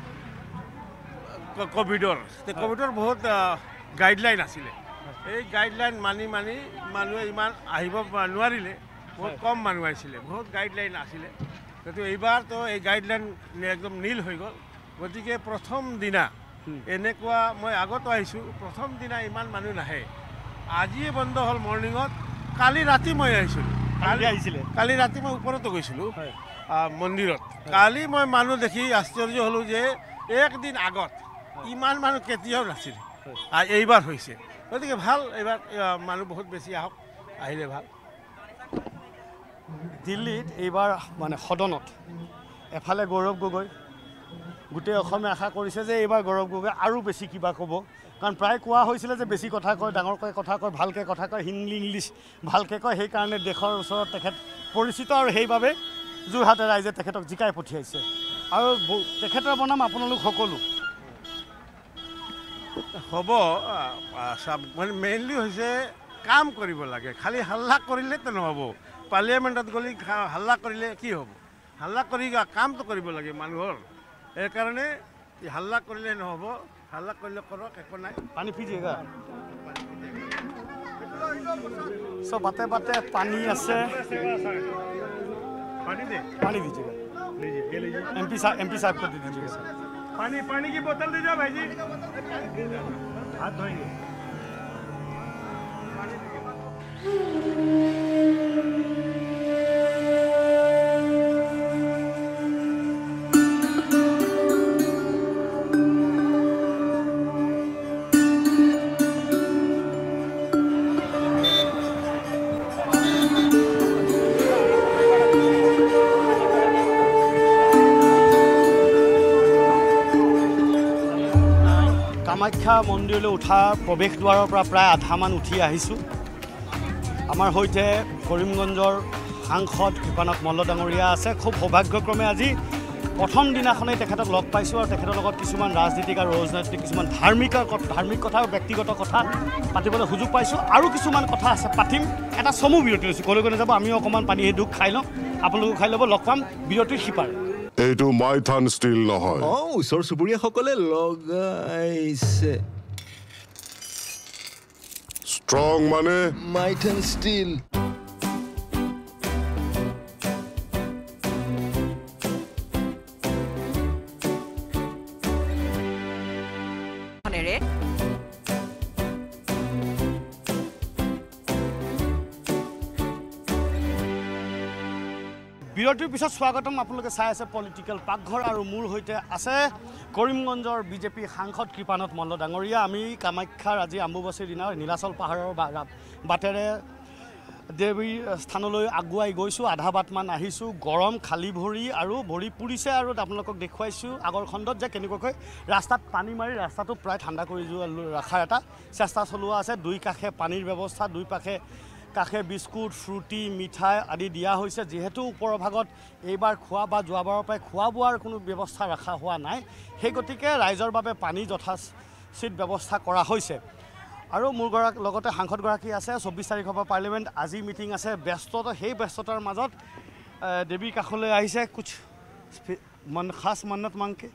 কোভিডৰ কোভিডৰ বহুত গাইডলাইন আছিলে এই গাইডলাইন মানি মানি মানুহে ইমান আহিব নোৱাৰিলে বহুত কম মানুহ আহিছিলে বহুত গাইডলাইন আছিলে কিন্তু এইবাৰতো এই গাইডলাইন একদম নীল হৈ গ'ল গতিকে প্ৰথম দিনা এনেকুৱা মই আগতো আহিছোঁ প্ৰথম দিনা ইমান মানুহ নাহে আজিয়ে বন্ধ হ'ল মৰ্ণিঙত কালি ৰাতি মই আহিছিলোঁ কালি আহিছিলে কালি ৰাতি মই ওপৰতো গৈছিলোঁ মন্দিৰত কালি মই মানুহ দেখি আশ্চৰ্য হ'লোঁ যে একদিন আগত ইমান মানুহ কেতিয়াও নাছিল আৰু এইবাৰ হৈছে গতিকে ভাল এইবাৰ মানুহ বহুত বেছি আহক আহিলে ভাল দিল্লীত এইবাৰ মানে সদনত এফালে গৌৰৱ গগৈ গোটেই অসমে আশা কৰিছে যে এইবাৰ গৌৰৱ গগৈ আৰু বেছি কিবা ক'ব কাৰণ প্ৰায় কোৱা হৈছিলে যে বেছি কথা কয়, ডাঙৰকৈ কথা কয়, ভালকৈ কথা কয়, হিন্দী ইংলিছ ভালকৈ কয়, সেইকাৰণে দেশৰ ওচৰত তেখেত পৰিচিত আৰু সেইবাবে যোৰহাটে ৰাইজে তেখেতক জিকাই পঠিয়াইছে। আৰু তেখেতৰ বনাম আপোনালোক সকলো হ'ব। মানে মেইনলি হৈছে কাম কৰিব লাগে, খালি হাল্লা কৰিলেতো নহ'ব। পাৰ্লিয়ামেণ্টত গ'লে হাল্লা কৰিলে কি হ'ব? হাল্লা কৰি কামটো কৰিব লাগে মানুহৰ। সেইকাৰণে হাল্লা কৰিলে নহ'ব, হাল্লা কৰিলে কৰক, একো নাই। পানী পিজিয়েগা সব বাটে বাটে পানী আছে, पानी दीजिएगा, एम पी साहब एम पी साहब को दे दीजिएगा सर। पानी पानी की बोतल दीजिए भाई जी, हाथ धोएंगे। কামাখ্যা মন্দিৰলৈ উঠা প্ৰৱেশ দ্বাৰৰ পৰা প্ৰায় আধামান উঠি আহিছোঁ। আমাৰ সৈতে কৰিমগঞ্জৰ সাংসদ কৃপানাথ মল্ল ডাঙৰীয়া আছে। খুব সৌভাগ্যক্ৰমে আজি প্ৰথম দিনাখনেই তেখেতক লগ পাইছোঁ আৰু তেখেতৰ লগত কিছুমান ৰাজনীতিক আৰু ৰাজনৈতিক কিছুমান ধাৰ্মিক ধাৰ্মিক কথা আৰু ব্যক্তিগত কথা পাতিবলৈ সুযোগ পাইছোঁ। আৰু কিছুমান কথা আছে পাতিম। এটা চমু বিৰতি লৈছোঁ, ক'লৈ গ'লে যাব আমিও অকণমান পানী সেই দুখ খাই লওঁ, আপোনালোকেও খাই ল'ব। লগ পাম বিৰতিৰ সিপাৰে। এইটো মাইথান ষ্টীল নহয়। অ ওচৰ চুবুৰীয়াসকলে লগাইছে। ষ্ট্ৰং মানে মাইথান ষ্টীল। বিৰতিৰ পিছত স্বাগতম। আপোনালোকে চাই আছে পলিটিকেল পাকঘৰ আৰু মোৰ সৈতে আছে কৰিমগঞ্জৰ বিজেপি সাংসদ কৃপানাথ মল্ল ডাঙৰীয়া। আমি কামাখ্যাৰ আজি অম্বুবাচীৰ দিনা নীলাচল পাহাৰৰ বাটেৰে দেৱীৰ স্থানলৈ আগুৱাই গৈছোঁ। আধা বাটমান আহিছোঁ, গৰম, খালী ভৰি আৰু ভৰি পুৰিছে। আৰু আপোনালোকক দেখুৱাইছোঁ আগৰ খণ্ডত যে কেনেকুৱাকৈ ৰাস্তাত পানী মাৰি ৰাস্তাটো প্ৰায় ঠাণ্ডা কৰি যোৱা ৰখাৰ এটা চেষ্টা চলোৱা আছে। দুই কাষে পানীৰ ব্যৱস্থা, দুই পাশে কাষে বিস্কুট, ফ্ৰুটি, মিঠাই আদি দিয়া হৈছে। যিহেতু ওপৰৰ ভাগত এইবাৰ খোৱা বা যোৱাবাৰৰ পৰাই খোৱা বোৱাৰ কোনো ব্যৱস্থা ৰখা হোৱা নাই, সেই গতিকে ৰাইজৰ বাবে পানী যথাচিত ব্যৱস্থা কৰা হৈছে। আৰু মোৰ গৰাকী লগতে সাংসদগৰাকী আছে। চৌব্বিছ তাৰিখৰ পৰা পাৰ্লিয়ামেণ্ট, আজি মিটিং আছে, ব্যস্ততা। সেই ব্যস্ততাৰ মাজত দেৱীৰ কাষলৈ আহিছে। কুছ মন খাস মন্নত মাংকে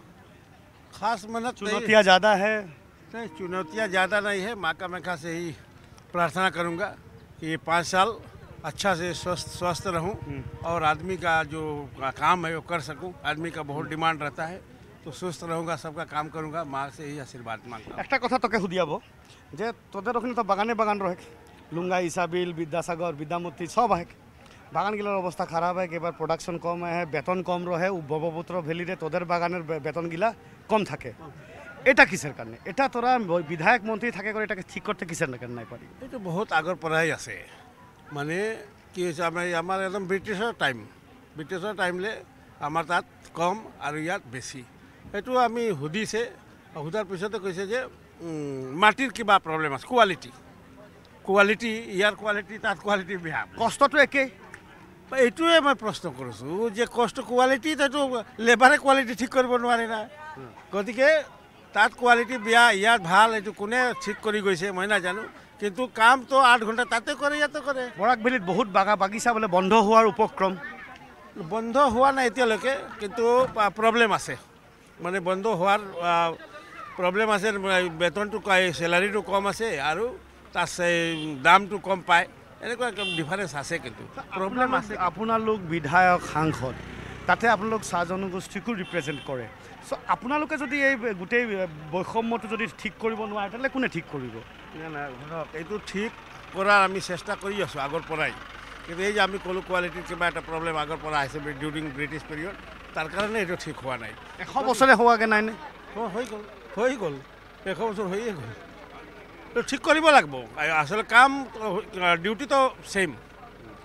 खास मन्नत चुनौतियाँ ज़्यादा है? नहीं, चुनौतियाँ ज़्यादा नहीं है। माँ कामाख्या से ही प्रार्थना करूँगा कि ये पाँच साल अच्छा से स्वस्थ स्वस्थ रहूँ और आदमी का जो काम है वो कर सकूँ। आदमी का बहुत डिमांड रहता है, तो सुस्त रहूँगा, सबका काम करूँगा। माँ से ही आशीर्वाद मांगता हूँ। একটা কথা তোকে সুধিয়াব যে তোদের ওখানে তো বাগানে বাগান রহে, লুঙ্গা, ইসাবিল, বিদ্যাসাগর, বিদ্যামূর্তি সব আহে। বাগানগুলোর অবস্থা খারাপ হয়, এবার প্রোডাকশন কম হয়, বেতন কম রহে। ব্রহ্মপুত্র ভ্যালিতে তোদের বাগানের বেতনগুলা কম থাকে। এটা কিসের কারণে? এটা তোরা বিধায়ক মন্ত্রী থাকে করে এটাকে ঠিক করতে কিসের কারণে নাই পারি? এইটো বহুত আগৰ পৰাই আছে। মানে কি হৈছে, আমাৰ আমাৰ একদম ব্ৰিটিছৰ টাইম ব্ৰিটিছৰ টাইমলৈ আমাৰ তাত কম আৰু ইয়াত বেছি। সেইটো আমি সুধিছে, সোধাৰ পিছতে কৈছে যে মাটিৰ কিবা প্ৰব্লেম আছে, কোৱালিটি কোৱালিটি ইয়াৰ কোৱালিটি তাত কোৱালিটি বেয়া। কষ্টটো একেই। এইটোৱে মই প্ৰশ্ন কৰিছোঁ যে কষ্ট কোৱালিটি এইটো লেবাৰে কোৱালিটি ঠিক কৰিব নোৱাৰে না। গতিকে তাত কোৱালিটি বেয়া, ইয়াত ভাল, এইটো কোনে ঠিক কৰি গৈছে মই নাজানো। কিন্তু কামটো আঠ ঘণ্টা তাতে কৰে, ইয়াতে কৰে। বৰাক ভেলীত বহুত বাগা বাগিচা বোলে বন্ধ হোৱাৰ উপক্ৰম। বন্ধ হোৱা নাই এতিয়ালৈকে, কিন্তু প্ৰব্লেম আছে। মানে বন্ধ হোৱাৰ প্ৰব্লেম আছে। বেতনটো চেলাৰীটো কম আছে আৰু তাৰ দামটো কম পায়, এনেকুৱা ডিফাৰেঞ্চ আছে। কিন্তু প্ৰব্লেম আছে। আপোনালোক বিধায়ক সাংসদ, তাতে আপোনালোক চাহ জনগোষ্ঠীকো ৰিপ্ৰেজেণ্ট কৰে। চ' আপোনালোকে যদি এই গোটেই বৈষম্যটো যদি ঠিক কৰিব নোৱাৰে, তেতিয়াহ'লে কোনে ঠিক কৰিব? নাই নাই শুনক, এইটো ঠিক কৰাৰ আমি চেষ্টা কৰি আছোঁ আগৰ পৰাই। কিন্তু এই যে আমি ক'লোঁ কোৱালিটিৰ কিবা এটা প্ৰব্লেম আগৰ পৰা আহিছে ডিউৰিং ব্ৰিটিছ পিৰিয়ড, তাৰ কাৰণে এইটো ঠিক হোৱা নাই। এশ বছৰে হোৱাকৈ নাই নে? অঁ, হৈ গ'ল হৈ গ'ল এশ বছৰ হৈয়ে গ'ল। এইটো ঠিক কৰিব লাগিব। আচলতে কাম ডিউটিটো ছেইম,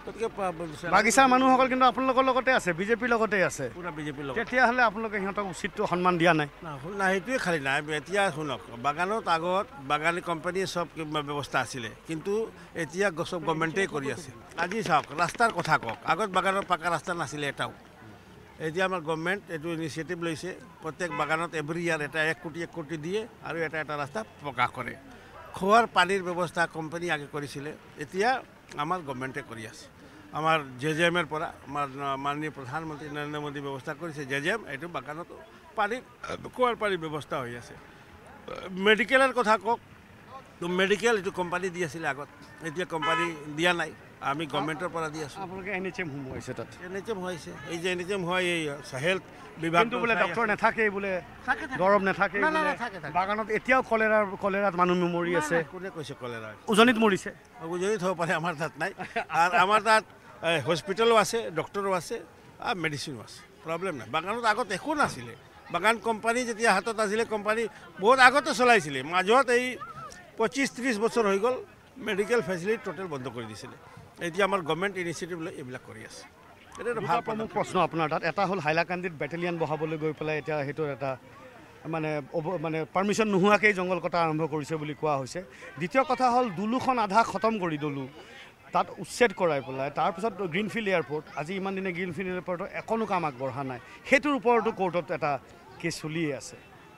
গতিকে বাগিচাৰ মানুহসকল কিন্তু আপোনালোকৰ লগতে আছে বিজেপিৰ লগতে আছে পুৰা বিজেপিৰ লগত তেতিয়াহ'লে আপোনালোকে সিহঁতক উচিতটো সন্মান দিয়া নাই না না সেইটোৱে খালী নাই এতিয়া শুনক বাগানত আগত বাগানী কোম্পানীয়ে চব ব্যৱস্থা আছিলে কিন্তু এতিয়া চব গভৰ্ণমেণ্টেই কৰি আছে আজি চাওক ৰাস্তাৰ কথা কওক আগত বাগানত পাকা ৰাস্তা নাছিলে এটাও এতিয়া আমাৰ গভৰ্ণমেণ্ট এইটো ইনিচিয়েটিভ লৈছে প্ৰত্যেক বাগানত এভৰি ইয়াৰ এটা এক কোটি এক কোটি দিয়ে আৰু এটা এটা ৰাস্তা পকা কৰে খোৱাৰ পানীৰ ব্যৱস্থা কোম্পানী আগে কৰিছিলে এতিয়া আমাৰ গভৰ্ণমেণ্টে কৰি আছে আমাৰ জে জে এমৰ পৰা আমাৰ মাননীয় প্ৰধানমন্ত্ৰী নৰেন্দ্ৰ মোদী ব্যৱস্থা কৰিছে জে জে এম এইটো বাগানত পানী খোৱাৰ পানীৰ ব্যৱস্থা হৈ আছে মেডিকেলৰ কথা কওক তো মেডিকেল এইটো কোম্পানী দি আছিলে আগত এতিয়া কোম্পানী দিয়া নাই আমি গভৰ্ণমেণ্টৰ পৰা দি আছোঁ আপোনালোকে এন এইচ এম সোমোৱাইছে তাত এন এইচ এম হৈছে এই যে এন এইচ এম হয় এই হেল্থ বিভাগ বোলে ডক্টৰ নাথাকেই বোলে দৰৱ নাথাকে বাগানত এতিয়াও কলেৰাৰ কলেৰাত মানুহ মৰি আছে কোনে কৈছে কলেৰা উজনিত মৰিছে উজনিত হ'ব পাৰে আমাৰ তাত নাই আৰু আমাৰ তাত হস্পিটেলো আছে ডক্টৰো আছে আৰু মেডিচিনো আছে প্ৰব্লেম নাই বাগানত আগত একো নাছিলে বাগান কোম্পানী যেতিয়া হাতত আছিলে কোম্পানী বহুত আগতে চলাইছিলে মাজত এই পঁচিছ ত্ৰিছ বছৰ হৈ গ'ল মেডিকেল ফেচিলিটি টোটেল বন্ধ কৰি দিছিলে এতিয়া আমাৰ গভৰ্ণমেণ্ট ইনিচিয়েটিভ লৈ এইবিলাক কৰি আছে এইটো এটা ভাল প্ৰমুখ প্ৰশ্ন আপোনাৰ তাত এটা হ'ল হাইলাকান্দিত বেটেলিয়ান বহাবলৈ গৈ পেলাই এতিয়া সেইটো এটা মানে মানে পাৰ্মিশ্যন নোহোৱাকেই জংঘল কটা আৰম্ভ কৰিছে বুলি কোৱা হৈছে দ্বিতীয় কথা হ'ল দুলুখন আধা খতম কৰি দলু তাত উচ্ছেদ কৰাই পেলাই তাৰপিছত গ্ৰীণফিল্ড এয়াৰপৰ্ট আজি ইমান দিনে গ্ৰীণফিল্ড এয়াৰপৰ্টৰ একোনো কাম আগবঢ়া নাই সেইটোৰ ওপৰতো কোৰ্টত এটা কেছ চলিয়ে আছে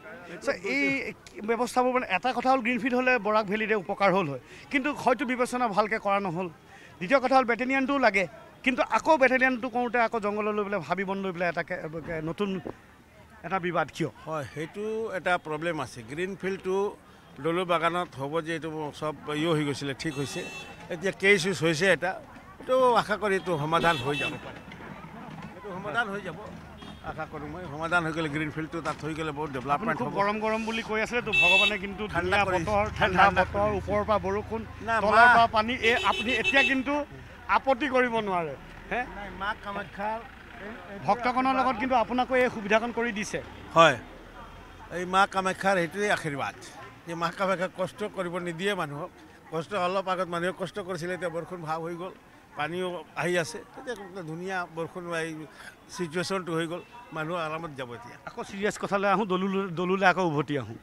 এই ব্যৱস্থাবোৰ মানে এটা কথা হ'ল গ্ৰীণফিল্ড হ'লে বৰাক ভেলীৰে উপকাৰ হ'ল হয় কিন্তু হয়তো বিবেচনা ভালকৈ কৰা নহ'ল দ্বিতীয় কথা হ'ল বেটেলিয়ানটোও লাগে কিন্তু আকৌ বেটেলিয়ানটো কৰোঁতে আকৌ জংঘললৈ লৈ পেলাই ভাবি বন লৈ পেলাই এটা নতুন এটা বিবাদ কিয় হয় সেইটো এটা প্ৰব্লেম আছে গ্ৰীণফিল্ডটো দলু বাগানত হ'ব যে এইটো চব ইয়ে হৈ গৈছিলে ঠিক হৈছে এতিয়া কেছ ইউজ হৈছে এটা এইটো আশা কৰি এইটো সমাধান হৈ যাব পাৰে এইটো সমাধান হৈ যাব আশা কৰোঁ মই সমাধান হৈ গ'লে গ্ৰীণফিল্ডটো তাত হৈ গ'লে বহুত ডেভেলপমেণ্ট হ'ব গৰম গৰম বুলি কৈ আছিলে তো ভগৱানে কিন্তু ঠাণ্ডা বতৰ ঠাণ্ডা বতৰ ওপৰৰ পৰা বৰষুণ তলৰ পৰা পানী এই আপুনি এতিয়া কিন্তু আপত্তি কৰিব নোৱাৰে হে মা কামাখ্যাৰ ভক্তগণৰ লগত কিন্তু আপোনাকো এই সুবিধাকণ কৰি দিছে হয় এই মা কামাখ্যাৰ সেইটোৱে আশীৰ্বাদ এই মা কামাখ্যাক কষ্ট কৰিব নিদিয়ে মানুহক কষ্ট অলপ আগত মানুহে কষ্ট কৰিছিলে এতিয়া বৰষুণ ভাৱ হৈ গ'ল পানীও আহি আছে এতিয়া ধুনীয়া বৰষুণ এই চিটুৱেশ্যনটো হৈ গ'ল মানুহ আৰামত যাব এতিয়া আকৌ চিৰিয়াছ কথালৈ আহোঁ দলুলৈ দলুলৈ আকৌ উভতি আহোঁ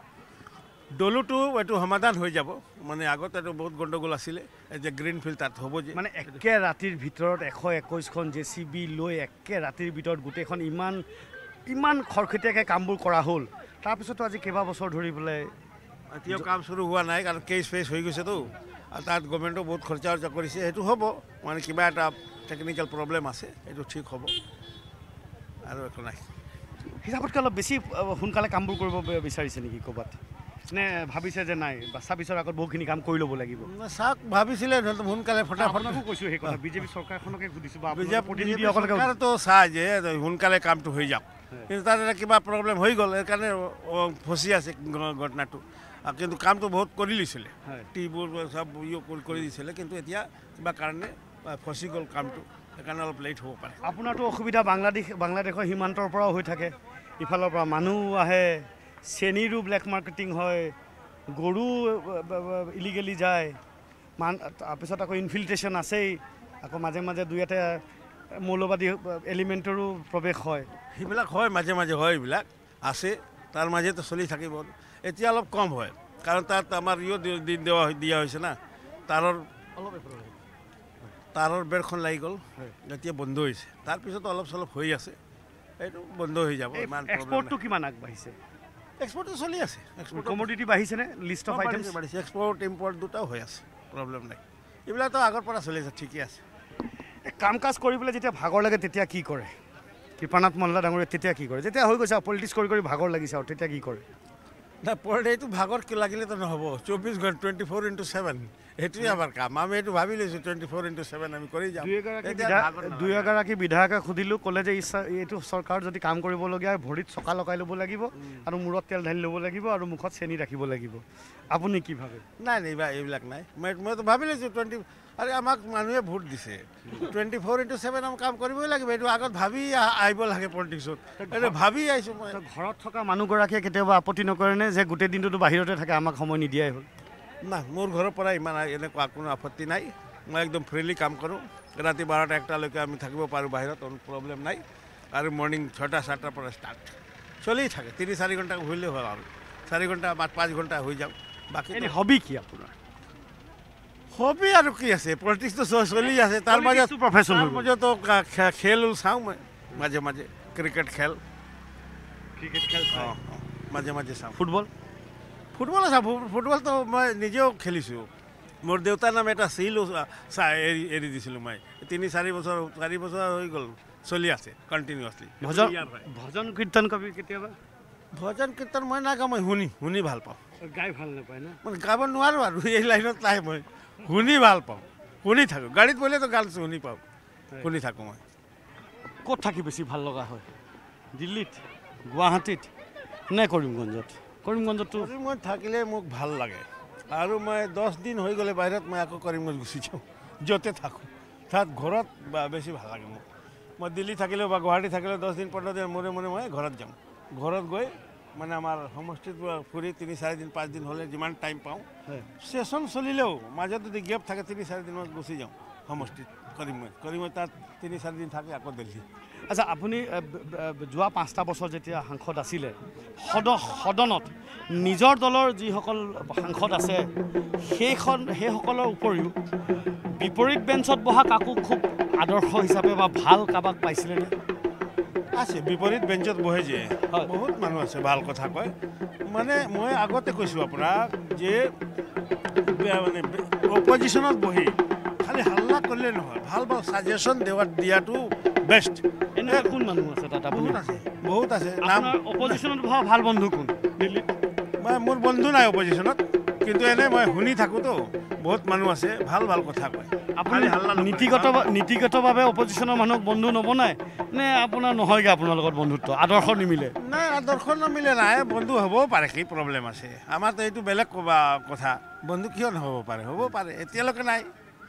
দলুটো এইটো সমাধান হৈ যাব মানে আগত এইটো বহুত গণ্ডগোল আছিলে এতিয়া গ্ৰীণফিল্ড তাত হ'ব যে মানে একে ৰাতিৰ ভিতৰত এশ একৈছখন জে চি বি লৈ একে ৰাতিৰ ভিতৰত গোটেইখন ইমান ইমান খৰখেতীয়াকৈ কামবোৰ কৰা হ'ল তাৰপিছতো আজি কেইবাবছৰ ধৰি পেলাই এতিয়াও কাম চুৰু হোৱা নাই কাৰণ কেছ ফেচ হৈ গৈছেতো আৰু তাত গভৰ্ণমেণ্টেও বহুত খৰচা খৰচা কৰিছে সেইটো হ'ব মানে কিবা এটা টেকনিকেল প্ৰব্লেম আছে এইটো ঠিক হ'ব আৰু একো নাই হিচাপতকৈ অলপ বেছি সোনকালে কামবোৰ কৰিব বিচাৰিছে নেকি ক'ৰবাত নে ভাবিছে যে নাই বাচ্ছা পিছৰ আগত বহুতখিনি কাম কৰি ল'ব লাগিব চাওক ভাবিছিলে সোনকালে ফটাফট কৈছোঁ সেই কথা বিজেপি চৰকাৰখনকে সুধিছোঁ বা বিজেপি চৰকাৰেতো চাই যে সোনকালে কামটো হৈ যাওক কিন্তু তাত এটা কিবা প্ৰব্লেম হৈ গ'ল সেইকাৰণে ফচি আছে ঘটনাটো কিন্তু কামটো বহুত কৰি লৈছিলে টিবোৰ চব ইয়ে কৰি দিছিলে কিন্তু এতিয়া কিবা কাৰণে ফচি গ'ল কামটো সেইকাৰণে অলপ লেট হ'ব পাৰে আপোনাৰতো অসুবিধা বাংলাদেশ বাংলাদেশৰ সীমান্তৰ পৰাও হৈ থাকে ইফালৰ পৰা মানুহ আহে চেনীৰো ব্লেক মাৰ্কেটিং হয় গৰু ইলিগেলি যায় মান তাৰপিছত আকৌ ইনফিল্ট্ৰেশ্যন আছেই আকৌ মাজে মাজে দুই এটা মৌলবাদী এলিমেণ্টৰো প্ৰৱেশ হয় সেইবিলাক হয় মাজে মাজে হয় এইবিলাক আছে তাৰ মাজেতো চলি থাকিব এতিয়া অলপ কম হয় কাৰণ তাত আমাৰ ইও দেওয়া দিয়া হৈছে না তাৰৰ অলপ তাৰৰ বেৰখন লাগি গ'ল এতিয়া বন্ধ হৈছে তাৰপিছত অলপ চলপ হৈ আছে এইটো বন্ধ হৈ যাব ইমান এক্সপৰ্টটো কিমান আগবাঢ়িছে এক্সপৰ্টটো চলি আছে এক্সপৰ্ট কমোডিটি বাঢ়িছেনে লিষ্ট অফ আইটেমছ বাঢ়িছে এক্সপৰ্ট ইম্পৰ্ট দুটাও হৈ আছে প্ৰব্লেম নাই এইবিলাকতো আগৰ পৰা চলি আছে ঠিকে আছে কাম কাজ কৰিবলৈ যেতিয়া ভাগৰ লাগে তেতিয়া কি কৰে কৃপানাথ মল্লা ডাঙৰীয়া তেতিয়া কি কৰে যেতিয়া হৈ গৈছে পলিটিক্স কৰি কৰি ভাগৰ লাগিছে আৰু তেতিয়া কি কৰে না পৰ এইটো ভাগৰ কি লাগিলেতো নহ'ব চৌব্বিছ ঘণ্টা টুৱেণ্টি ফ'ৰ ইণ্টু ছেভেন সেইটোৱে আমাৰ কাম আমি এইটো ভাবি লৈছোঁ টুৱেণ্টি ফ'ৰ ইণ্টু ছেভেন আমি কৰি যাম দুই এগৰাকী বিধায়কে সুধিলোঁ ক'লে যে ইচ্ছা এইটো চৰকাৰ যদি কাম কৰিবলগীয়া ভৰিত চকা লগাই ল'ব লাগিব আৰু মূৰত তেল ঢালি ল'ব লাগিব আৰু মুখত চেনি ৰাখিব লাগিব আপুনি কি ভাবে নাই নাই এইবিলাক নাই মই মইতো ভাবি লৈছোঁ টুৱেণ্টি আৰু আমাক মানুহে ভোট দিছে টুৱেণ্টি ফ'ৰ ইণ্টু ছেভেন আমি কাম কৰিবই লাগিব এইটো আগত ভাবি আহিব লাগে পলিটিক্সত এইটো ভাবি আহিছোঁ মই ঘৰত থকা মানুহগৰাকীয়ে কেতিয়াবা আপত্তি নকৰেনে যে গোটেই দিনটোতো বাহিৰতে থাকে আমাক সময় নিদিয়াই হ'ল না মোৰ ঘৰৰ পৰা ইমান এনেকুৱা কোনো আপত্তি নাই মই একদম ফ্ৰীলি কাম কৰোঁ ৰাতি বাৰটা একটালৈকে আমি থাকিব পাৰোঁ বাহিৰত, প্ৰব্লেম নাই। আৰু মৰ্ণিং ছটা সাতটাৰ পৰা ষ্টাৰ্ট চলি থাকে, তিনি চাৰি ঘণ্টা শুইলেই হ'ল আৰু চাৰি ঘণ্টা বা পাঁচ ঘণ্টা হৈ যাওঁ। বাকী এনে হবি কি আপোনাৰ? হবি আৰু কি আছে, পলিটিক্সটো চলি আছে, তাৰ মাজত প্ৰফেশ্যন তাৰ মাজতো খেল চাওঁ মই মাজে মাজে, ক্ৰিকেট খেল ক্ৰিকেট খেল অঁ মাজে মাজে চাওঁ। ফুটবল ফুটবল চাওঁ, ফুটবলটো মই নিজেও খেলিছোঁ। মোৰ দেউতাৰ নাম এটা চিলো চাই এৰি এৰি দিছিলোঁ মই, তিনি চাৰি বছৰ চাৰি বছৰ হৈ গ'ল, চলি আছে কণ্টিনিউৱাছলি। ভজন ভজন কীৰ্তন কবি কেতিয়াবা? ভজন কীৰ্তন মই নাগাওঁ, মই শুনি শুনি ভাল পাওঁ। গাই ভাল নাপায় না? মই গাব নোৱাৰোঁ আৰু এই লাইনত নাই, মই শুনি ভাল পাওঁ, শুনি থাকোঁ। গাড়ীত বহিলেতো গান শুনি পাওঁ, শুনি থাকোঁ মই। ক'ত থাকি বেছি ভাল লগা হয়? দিল্লীত, গুৱাহাটীত নে কৰিমগঞ্জত? কৰিমগঞ্জতো মই থাকিলে মোক ভাল লাগে, আৰু মই দহ দিন হৈ গ'লে বাহিৰত মই আকৌ কৰিমগঞ্জ গুচি যাওঁ, য'তে থাকোঁ। তাত ঘৰত বা বেছি ভাল লাগে মোক। মই দিল্লী থাকিলেও বা গুৱাহাটী থাকিলেও দহ দিন পোন্ধৰ দিন মূৰে মূৰে মই ঘৰত যাওঁ। ঘৰত গৈ মানে আমাৰ সমষ্টিত ফুৰি তিনি চাৰিদিন পাঁচদিন হ'লে যিমান টাইম পাওঁ, ছেশ্যন চলিলেও মাজত যদি গেপ থাকে তিনি চাৰিদিনত গুচি যাওঁ সমষ্টিত কৰিমগঞ্জ। কৰিমগঞ্জ তাত তিনি চাৰিদিন থাকে আকৌ দিল্লী। আচ্ছা, আপুনি যোৱা পাঁচটা বছৰ যেতিয়া সাংসদ আছিলে, সদ সদনত নিজৰ দলৰ যিসকল সাংসদ আছে সেইখন সেইসকলৰ উপৰিও বিপৰীত বেঞ্চত বহা কাকো খুব আদৰ্শ হিচাপে বা ভাল কাৰোবাক পাইছিলেনে? আছে, বিপৰীত বেঞ্চত বহে যে বহুত মানুহ আছে ভাল কথা কয়। মানে মই আগতে কৈছোঁ আপোনাক যে মানে অপজিশ্যনত বহি খালি হাল্লা কৰিলে নহয়, ভাল ভাল ছাজেশ্যন দেৱাত দিয়াটো বেষ্ট। এনে কোন মানুহ আছে তাত? বহুত আছে, বহুত আছে। নাম অপজিশ্যনত বহা ভাল বন্ধু কোন দিল্লীত? মই মোৰ বন্ধু নাই অপজিশ্যনত, কিন্তু এনেই মই শুনি থাকোঁতো, বহুত মানুহ আছে ভাল ভাল কথা কয়। আপুনি নীতিগত নীতিগতভাৱে অপজিশ্যনৰ মানুহক বন্ধু নবনায় নে আপোনাৰ নহয়গৈ আপোনাৰ লগত বন্ধুত্ব, আদৰ্শ নিমিলে? নাই, আদৰ্শ নমিলে নাই, বন্ধু হ'বও পাৰে, কি প্ৰব্লেম আছে? আমাৰতো এইটো বেলেগ ক'বা কথা, বন্ধু কিয় নহ'ব পাৰে? হ'ব পাৰে, এতিয়ালৈকে নাই।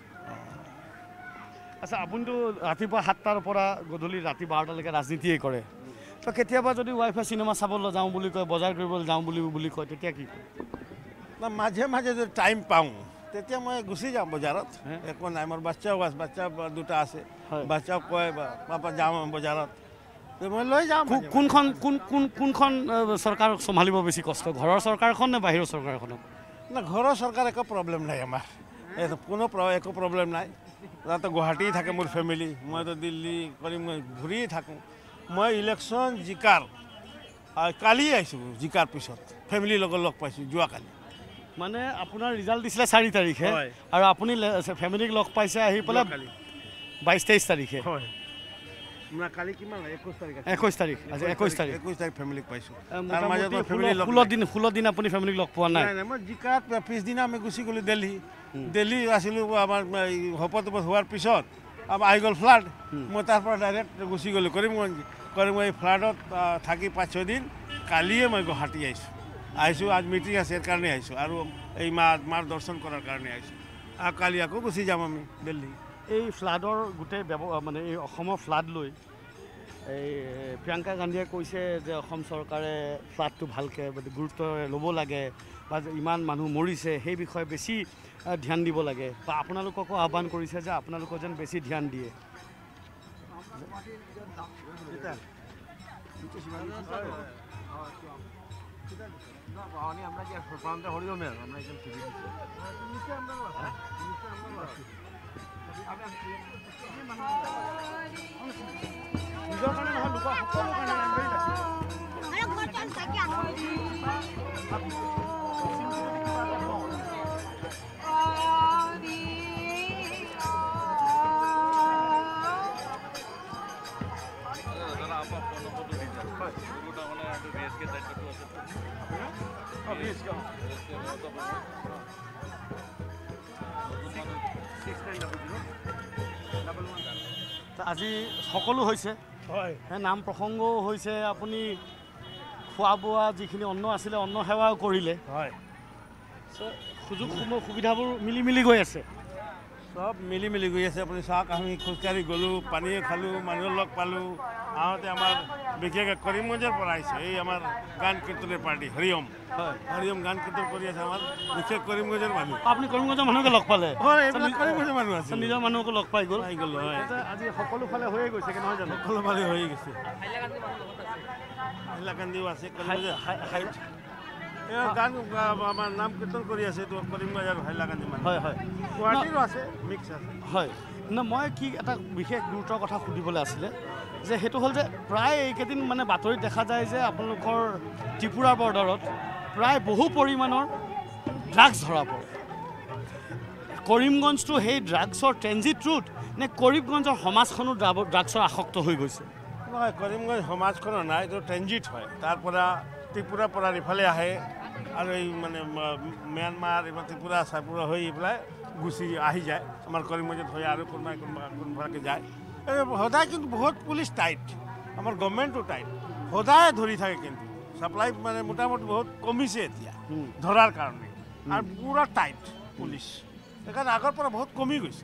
আচ্ছা, আপুনিতো ৰাতিপুৱা সাতটাৰ পৰা গধূলি ৰাতি বাৰটালৈকে ৰাজনীতিয়ে কৰে, তো কেতিয়াবা যদি ৱাইফে চিনেমা চাবলৈ যাওঁ বুলি কয়, বজাৰ কৰিবলৈ যাওঁ বুলি বুলি কয়, তেতিয়া কি কয়? না, মাজে মাজে যদি টাইম পাওঁ তেতিয়া মই গুচি যাওঁ বজাৰত, একো নাই। মোৰ বাচ্চাও আছে, বাচ্চা দুটা আছে, বাচ্চাও কয় পাপা যাওঁ বজাৰত, মই লৈ যাওঁ। কোনখন কোন কোন কোনখন চৰকাৰক চম্ভালিব বেছি কষ্ট, ঘৰৰ চৰকাৰখন নে বাহিৰৰ চৰকাৰখনক? না, ঘৰৰ চৰকাৰ একো প্ৰব্লেম নাই আমাৰ, এইটো কোনো একো প্ৰব্লেম নাই। তাতে গুৱাহাটী থাকে মোৰ ফেমিলি, মইতো দিল্লী কৰিম ঘূৰিয়ে থাকোঁ। মই ইলেকশ্যন জিকাৰ কালি আহিছোঁ, জিকাৰ পিছত ফেমিলিৰ লগত লগ পাইছোঁ যোৱাকালি। মানে আপোনাৰ ৰিজাল্ট দিছিলে চাৰি তাৰিখে আৰু আপুনি ফেমিলিক লগ পাইছে আহি পেলাই বাইছ তেইছ তাৰিখে? হয়, কালি কিমান একৈছ তাৰিখ একৈছ তাৰিখ আজি একৈছ তাৰিখ একৈছ তাৰিখ ফেমিলিক পাইছোঁ। ষোল্ল দিন ষোল্ল দিন আপুনি ফেমিলিক লগ পোৱা নাই? মই জিকাত পিছদিনা আমি গুচি গ'লোঁ দিল্লী। দিল্লী আছিলোঁ আমাৰ শপত হোৱাৰ পিছত আমাৰ আহি গ'ল ফ্লাড, মই তাৰ পৰা ডাইৰেক্ট গুচি গ'লোঁ কৰিমগঞ্জ। কৰিমগঞ্জ এই ফ্লাডত থাকি পাঁচ ছয়দিন, কালিয়ে মই গুৱাহাটী আহিছোঁ আহিছোঁ আজ মিটিং আছে ইয়াৰ কাৰণে আহিছোঁ, আৰু এই মা মাৰ দৰ্শন কৰাৰ কাৰণে আহিছোঁ। আৰু কালি আকৌ গুচি যাম আমি দিল্লী। এই ফ্লাডৰ গোটেই মানে এই অসমৰ ফ্লাড লৈ এই প্ৰিয়ংকা গান্ধীয়ে কৈছে যে অসম চৰকাৰে ফ্লাডটো ভালকৈ গুৰুত্ব ল'ব লাগে, বা ইমান মানুহ মৰিছে সেই বিষয়ে বেছি ধ্যান দিব লাগে, বা আপোনালোককো আহ্বান কৰিছে যে আপোনালোকক যেন বেছি ধ্যান দিয়ে। নিজৰ কাৰণে নহয়, লোকৰ সকলো কাৰণে আজি সকলো হৈছে, হয়, নাম প্ৰসংগও হৈছে, আপুনি খোৱা বোৱা যিখিনি অন্ন আছিলে অন্ন সেৱাও কৰিলে, হয়, সুযোগ সুবিধাবোৰ মিলি মিলি গৈ আছে। সব মিলি মিলি গৈ আছে। আপুনি চাওক, আমি খোজকাঢ়ি গ'লোঁ, পানীয়ে খালোঁ, মানুহৰ লগ পালোঁ। আহোঁতে আমাৰ বিশেষকৈ কৰিমগঞ্জৰ পৰা আহিছে এই আমাৰ গান কীৰ্তনৰ পাৰ্টি হৰিয়ম। হয় হৰিয়ম গান কীৰ্তন কৰি আছে আমাৰ বিশেষ কৰিমগঞ্জৰ মানুহ। আপুনি কৰিমগঞ্জৰ মানুহকে লগ পালে? হয়, এইবিলাক কৰিমগঞ্জৰ মানুহ আছে। নিজৰ মানুহকো লগ পাই গ'ল পাই গ'লো, হয়। এতিয়া আজি সকলো ফালে হৈয়ে গৈছে নহয় জানো? সকলো ফালে হৈ গৈছে। হাইলাকান্দিও আছে কৰিমগঞ্জৰ। হাই- হাই- এই গান আমাৰ নাম কীৰ্তন কৰি আছে এইটো কৰিমগঞ্জ আৰু হাইলাকান্দি মানুহ। হয় হয় গুৱাহাটীৰো আছে, মিক্স আছে। হয় ন, মই কি এটা বিশেষ গুৰুত্বৰ কথা সুধিবলৈ আছিলে যে সেইটো হ'ল যে প্ৰায় এইকেইদিন মানে বাতৰিত দেখা যায় যে আপোনালোকৰ ত্ৰিপুৰা বৰ্ডাৰত প্ৰায় বহু পৰিমাণৰ ড্ৰাগছ ধৰা পৰে। কৰিমগঞ্জটো সেই ড্ৰাগছৰ ট্ৰেনজিট ৰুট নে কৰিমগঞ্জৰ সমাজখনো ড্ৰাগছৰ আসক্ত হৈ গৈছে? নহয়, কৰিমগঞ্জ সমাজখনৰ নাই, এইটো ট্ৰেনজিট হয়। তাৰ পৰা ত্ৰিপুৰাৰ পৰা ইফালে আহে আৰু এই মানে ম্যানমাৰ এইবাৰ ত্ৰিপুৰা চাইপুৰা হৈ পেলাই গুচি আহি যায় আমাৰ কৰিমগঞ্জত হৈ আৰু কোনোবাই কোনোবা কোনোবাকে যায়। এই সদায় কিন্তু বহুত পুলিচ টাইট, আমাৰ গভৰ্ণমেণ্টটো টাইট, সদায় ধৰি থাকে। কিন্তু ছাপ্লাই মানে মোটামুটি বহুত কমিছে এতিয়া ধৰাৰ কাৰণে, আৰু পূৰা টাইট পুলিচ, সেইকাৰণে আগৰ পৰা বহুত কমি গৈছে।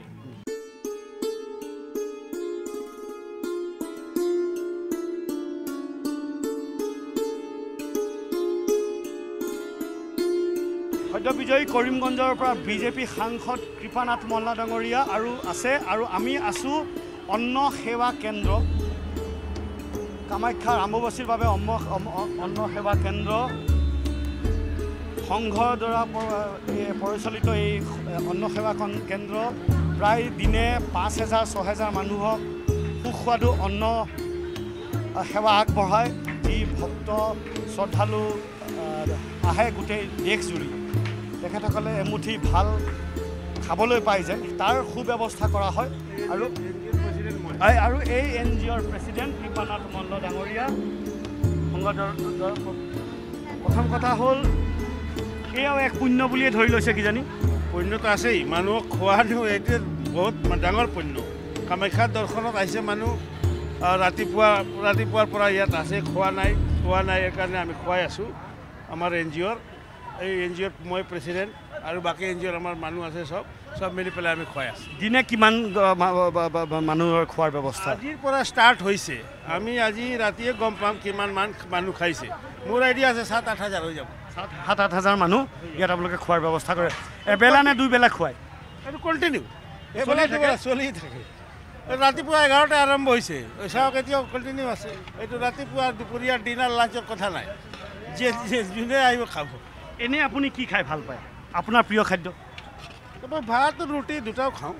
সদ্য বিজয়ী কৰিমগঞ্জৰ পৰা বিজেপি সাংসদ কৃপানাথ মল্লা ডাঙৰীয়া আৰু আছে, আৰু আমি আছোঁ অন্ন সেৱা কেন্দ্ৰ কামাখ্যাৰ আম্বুবাচীৰ বাবে অন্ন অন্ন সেৱা কেন্দ্ৰ সংঘৰ দ্বাৰা পৰিচালিত এই অন্ন সেৱা কেন্দ্ৰ প্ৰায় দিনে পাঁচ হেজাৰ ছহেজাৰ মানুহক সুস্বাদু অন্ন সেৱা আগবঢ়ায়, যি ভক্ত শ্ৰদ্ধালু আহে গোটেই দেশজুৰি। তেখেতসকলে এমুঠি ভাল খাবলৈ পাই যায়, তাৰ সুব্যৱস্থা কৰা হয়। আৰু আৰু এই এন জি অ'ৰ প্ৰেচিডেণ্ট কৃপানাথ মল্ল ডাঙৰীয়া সংগঠনৰ প্ৰথম কথা হ'ল এয়াও এক পুণ্য বুলিয়ে ধৰি লৈছে কিজানি? পুণ্যটো আছেই, মানুহক খোৱাটো এইটোৱে বহুত ডাঙৰ পুণ্য। কামাখ্যাৰ দৰ্শনত আহিছে মানুহ, ৰাতিপুৱা ৰাতিপুৱাৰ পৰা ইয়াত আছে, খোৱা নাই খোৱা নাই সেইকাৰণে আমি খুৱাই আছোঁ। আমাৰ এন জি অ'ৰ এই এন জি অ'ৰ মই প্ৰেচিডেণ্ট আৰু বাকী এন জি অ'ৰ আমাৰ মানুহ আছে, চব চব মিলি পেলাই আমি খুৱাই আছোঁ। দিনে কিমান মানুহৰ খোৱাৰ ব্যৱস্থা? আজিৰ পৰা ষ্টাৰ্ট হৈছে, আমি আজি ৰাতিয়ে গম পাম কিমান মান মানুহ খাইছে। মোৰ আইডিয়া আছে সাত আঠ হাজাৰ হৈ যাব। সাত আঠ হাজাৰ মানুহ ইয়াত আপোনালোকে খোৱাৰ ব্যৱস্থা কৰে। এবেলা নে দুইবেলা খুৱায়? এইটো কণ্টিনিউ, এইবেলা দুবেলা চলি থাকে। ৰাতিপুৱা এঘাৰটা আৰম্ভ হৈছে, চাওক এতিয়াও কণ্টিনিউ আছে। এইটো ৰাতিপুৱা দুপৰীয়া ডিনাৰ লাঞ্চৰ কথা নাই, যে যোনে আহিব খাব। এনেই আপুনি কি খাই ভাল পায়, আপোনাৰ প্ৰিয় খাদ্য? মই ভাত ৰুটি দুটাও খাওঁ,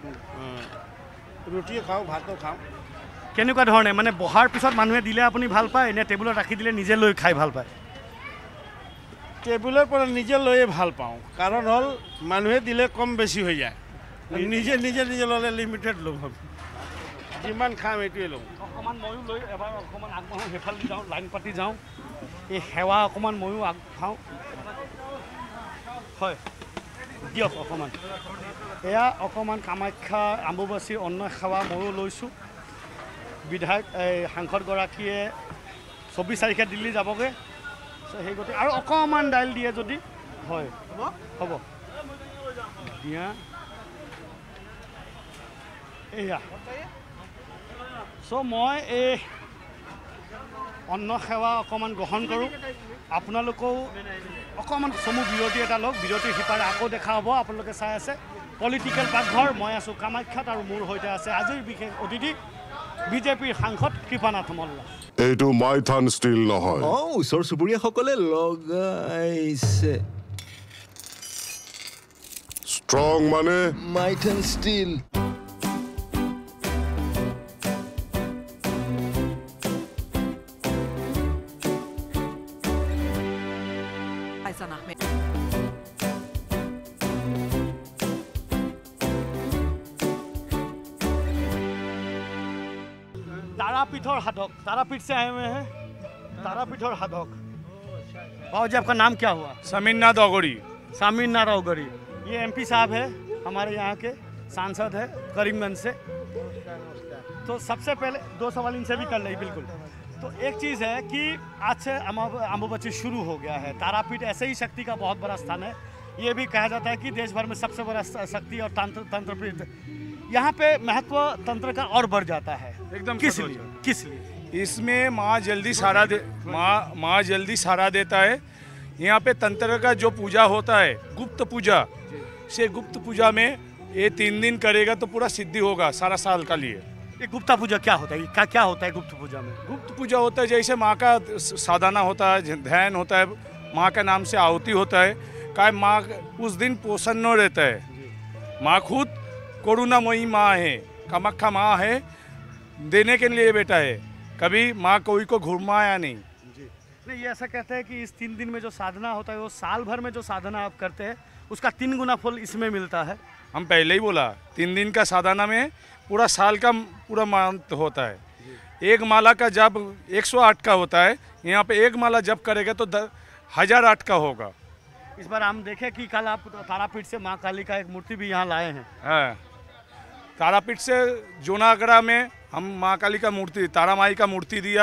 ৰুটিও খাওঁ ভাতো খাওঁ। কেনেকুৱা ধৰণে মানে বহাৰ পিছত মানুহে দিলে আপুনি ভাল পায় নে টেবুলত ৰাখি দিলে নিজে লৈ খাই ভাল পায়? টেবুলৰ পৰা নিজে লৈয়ে ভাল পাওঁ, কাৰণ হ'ল মানুহে দিলে কম বেছি হৈ যায়, নিজে নিজে নিজে ল'লে লিমিটেড ল'ম, যিমান খাম এইটোৱে ল'ম। অকণমান ময়ো লৈ এবাৰ অকণমান আগবঢ়াওঁ, সেইফালে যাওঁ, লাইন পাতি যাওঁ, এই সেৱা অকণমান ময়ো আগবঢ়াওঁ। হয় দিয়ক অকণমান, এয়া অকণমান কামাখ্যা আম্বুবাচীৰ অন্ন সেৱা ময়ো লৈছোঁ। বিধায়ক এই সাংসদগৰাকীয়ে চৌবিছ তাৰিখে দিল্লী যাবগৈ, সেই গতিকে আৰু অকণমান দাইল দিয়ে যদি হয় হ'ব দিয়া। এয়া চ' মই এই অন্ন সেৱা অকণমান গ্ৰহণ কৰোঁ। আপোনালোকেও অকণমান চমু বিৰতি এটা লওক, বিৰতিৰ সিপাৰে আকৌ দেখা হ'ব। আপোনালোকে চাই আছে পলিটিকেল পাকঘৰ, মই আছোঁ কামাখ্যাত আৰু মোৰ সৈতে আছে আজিৰ বিশেষ অতিথি বিজেপিৰ সাংসদ কৃপানাথ মল্ল। এইটো মাইথান ষ্টিল নহয়। অঁ, ওচৰ চুবুৰীয়াসকলে লগাইছে। ষ্ট্ৰং মানে মাইথান ষ্টিল। तारापीठर साधक, तारापीठ से आए हुए हैं, तारापीठर साधक। बाबू जी आपका नाम क्या हुआ? समीरनाथ औगड़ी। सामीरनाथ औगड़ी, ये एमपी साहब है हमारे यहाँ के, सांसद है करीमगंज से। तो सबसे पहले दो सवाल इनसे भी कर ली। बिल्कुल, तो एक चीज़ है कि आज से अम्बुबाची शुरू हो गया है। तारापीठ ऐसे ही शक्ति का बहुत बड़ा स्थान है, ये भी कहा जाता है कि देश भर में सबसे बड़ा शक्ति और तंत्र तंत्र यहाँ पे महत्व तंत्र का और बढ़ जाता है। एकदम किस सच लिए बात। किस लिए इसमें माँ जल्दी सहारा दे माँ माँ जल्दी सहारा देता है। यहाँ पे तंत्र का जो पूजा होता है गुप्त पूजा से गुप्त पूजा में ये तीन दिन करेगा तो पूरा सिद्धि होगा सारा साल का लिए। ये गुप्ता पूजा क्या होता है? क्या क्या होता है गुप्त पूजा में? गुप्त पूजा होता है जैसे माँ का साधना होता है, ध्यान होता है, माँ के नाम से आहुति होता है। क्या माँ उस दिन प्रसन्न रहता है। माँ खुद करुणामयी माँ है, कामाख्या माँ है, देने के लिए बेटा है, कभी माँ कोई को घुमाया नहीं। नहीं, ये ऐसा कहते हैं कि इस तीन दिन में जो साधना होता है वो साल भर में जो साधना आप करते हैं उसका तीन गुना फल इसमें मिलता है। हम पहले ही बोला तीन दिन का साधना में पूरा साल का पूरा महत्व होता है। एक माला का जब एक सौ आठ का होता है, यहाँ पे एक माला जब करेगा तो हजार आठ का होगा। इस बार हम देखें कि कल आप तारापीठ से माँ काली का एक मूर्ति भी यहाँ लाए हैं। हाँ, तारापीठ से जूनागढ़ में हम माँ काली का मूर्ति, तारा माई का मूर्ति दिया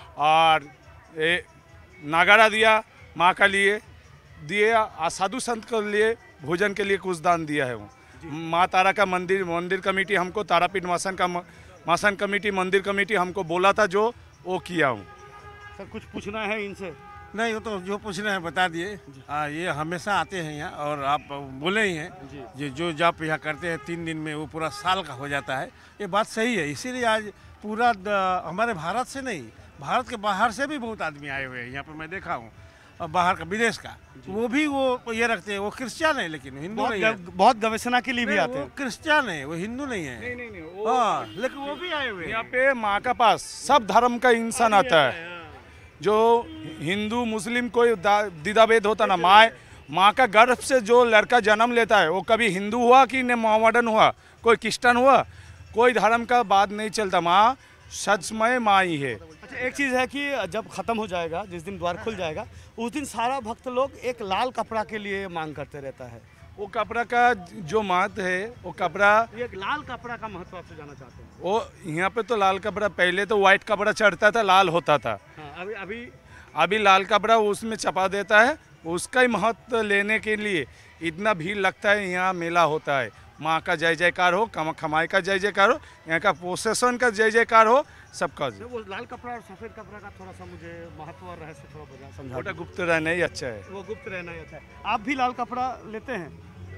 और ए, नागारा दिया माँ का लिए दिए, साधु संत के लिए भोजन के लिए कुछ दान दिया है। वो माँ तारा का मंदिर मंदिर कमेटी हमको, तारापीठ मासन का मासन कमेटी मंदिर कमेटी हमको बोला था, जो वो किया हूँ। सर कुछ पूछना है इनसे? नहीं, वो तो जो पूछना है बता दिए। ये हमेशा आते हैं यहाँ और आप बोले ही हैं जो जो जब यहाँ करते हैं तीन दिन में वो पूरा साल का हो जाता है। ये बात सही है, इसीलिए आज पूरा हमारे भारत से नहीं, भारत के बाहर से भी बहुत आदमी आए हुए हैं यहाँ पर। मैं देखा हूँ और बाहर का, विदेश का, वो भी वो ये रखते हैं। वो क्रिश्चियन है लेकिन हिंदू नहीं है। बहुत गवेषणा के लिए भी आते हैं। क्रिश्चियन है, वो हिंदू नहीं है। नहीं नहीं नहीं, हाँ, लेकिन वो भी आए हुए हैं यहाँ पे माँ का पास सब धर्म का इंसान आता है। जो हिंदू मुस्लिम कोई दीदा भेद होता ना, माँ माँ का गर्भ से जो लड़का जन्म लेता है वो कभी हिंदू हुआ कि न मोहम्मदन हुआ, कोई क्रिश्चियन हुआ, कोई धर्म का बात नहीं चलता। माँ सचमय माँ ही है। अच्छा, एक चीज़ है कि जब ख़त्म हो जाएगा, जिस दिन द्वार खुल जाएगा, उस दिन सारा भक्त लोग एक लाल कपड़ा के लिए मांग करते रहता है। वो कपड़ा का जो महत्व है, वो कपड़ा, एक लाल कपड़ा का महत्व आपसे जानना चाहते हैं। वो यहाँ पे तो लाल कपड़ा, पहले तो वाइट कपड़ा चढ़ता था, लाल होता था। हाँ, अभी अभी अभी लाल कपड़ा उसमें छपा देता है। उसका ही महत्व लेने के लिए इतना भीड़ लगता है। यहाँ मेला होता है, माँ का जय जयकार हो, कामाख्या माई का जय जयकार हो, यहाँ का प्रोसेशन का जय जयकार हो, सबका। वो लाल कपड़ा और सफ़ेद कपड़ा का थोड़ा सा मुझे महत्व और रहस्य थोड़ा बता समझा। छोटा गुप्त रहना ही अच्छा है। वो गुप्त रहना ही अच्छा है। आप भी लाल कपड़ा लेते हैं?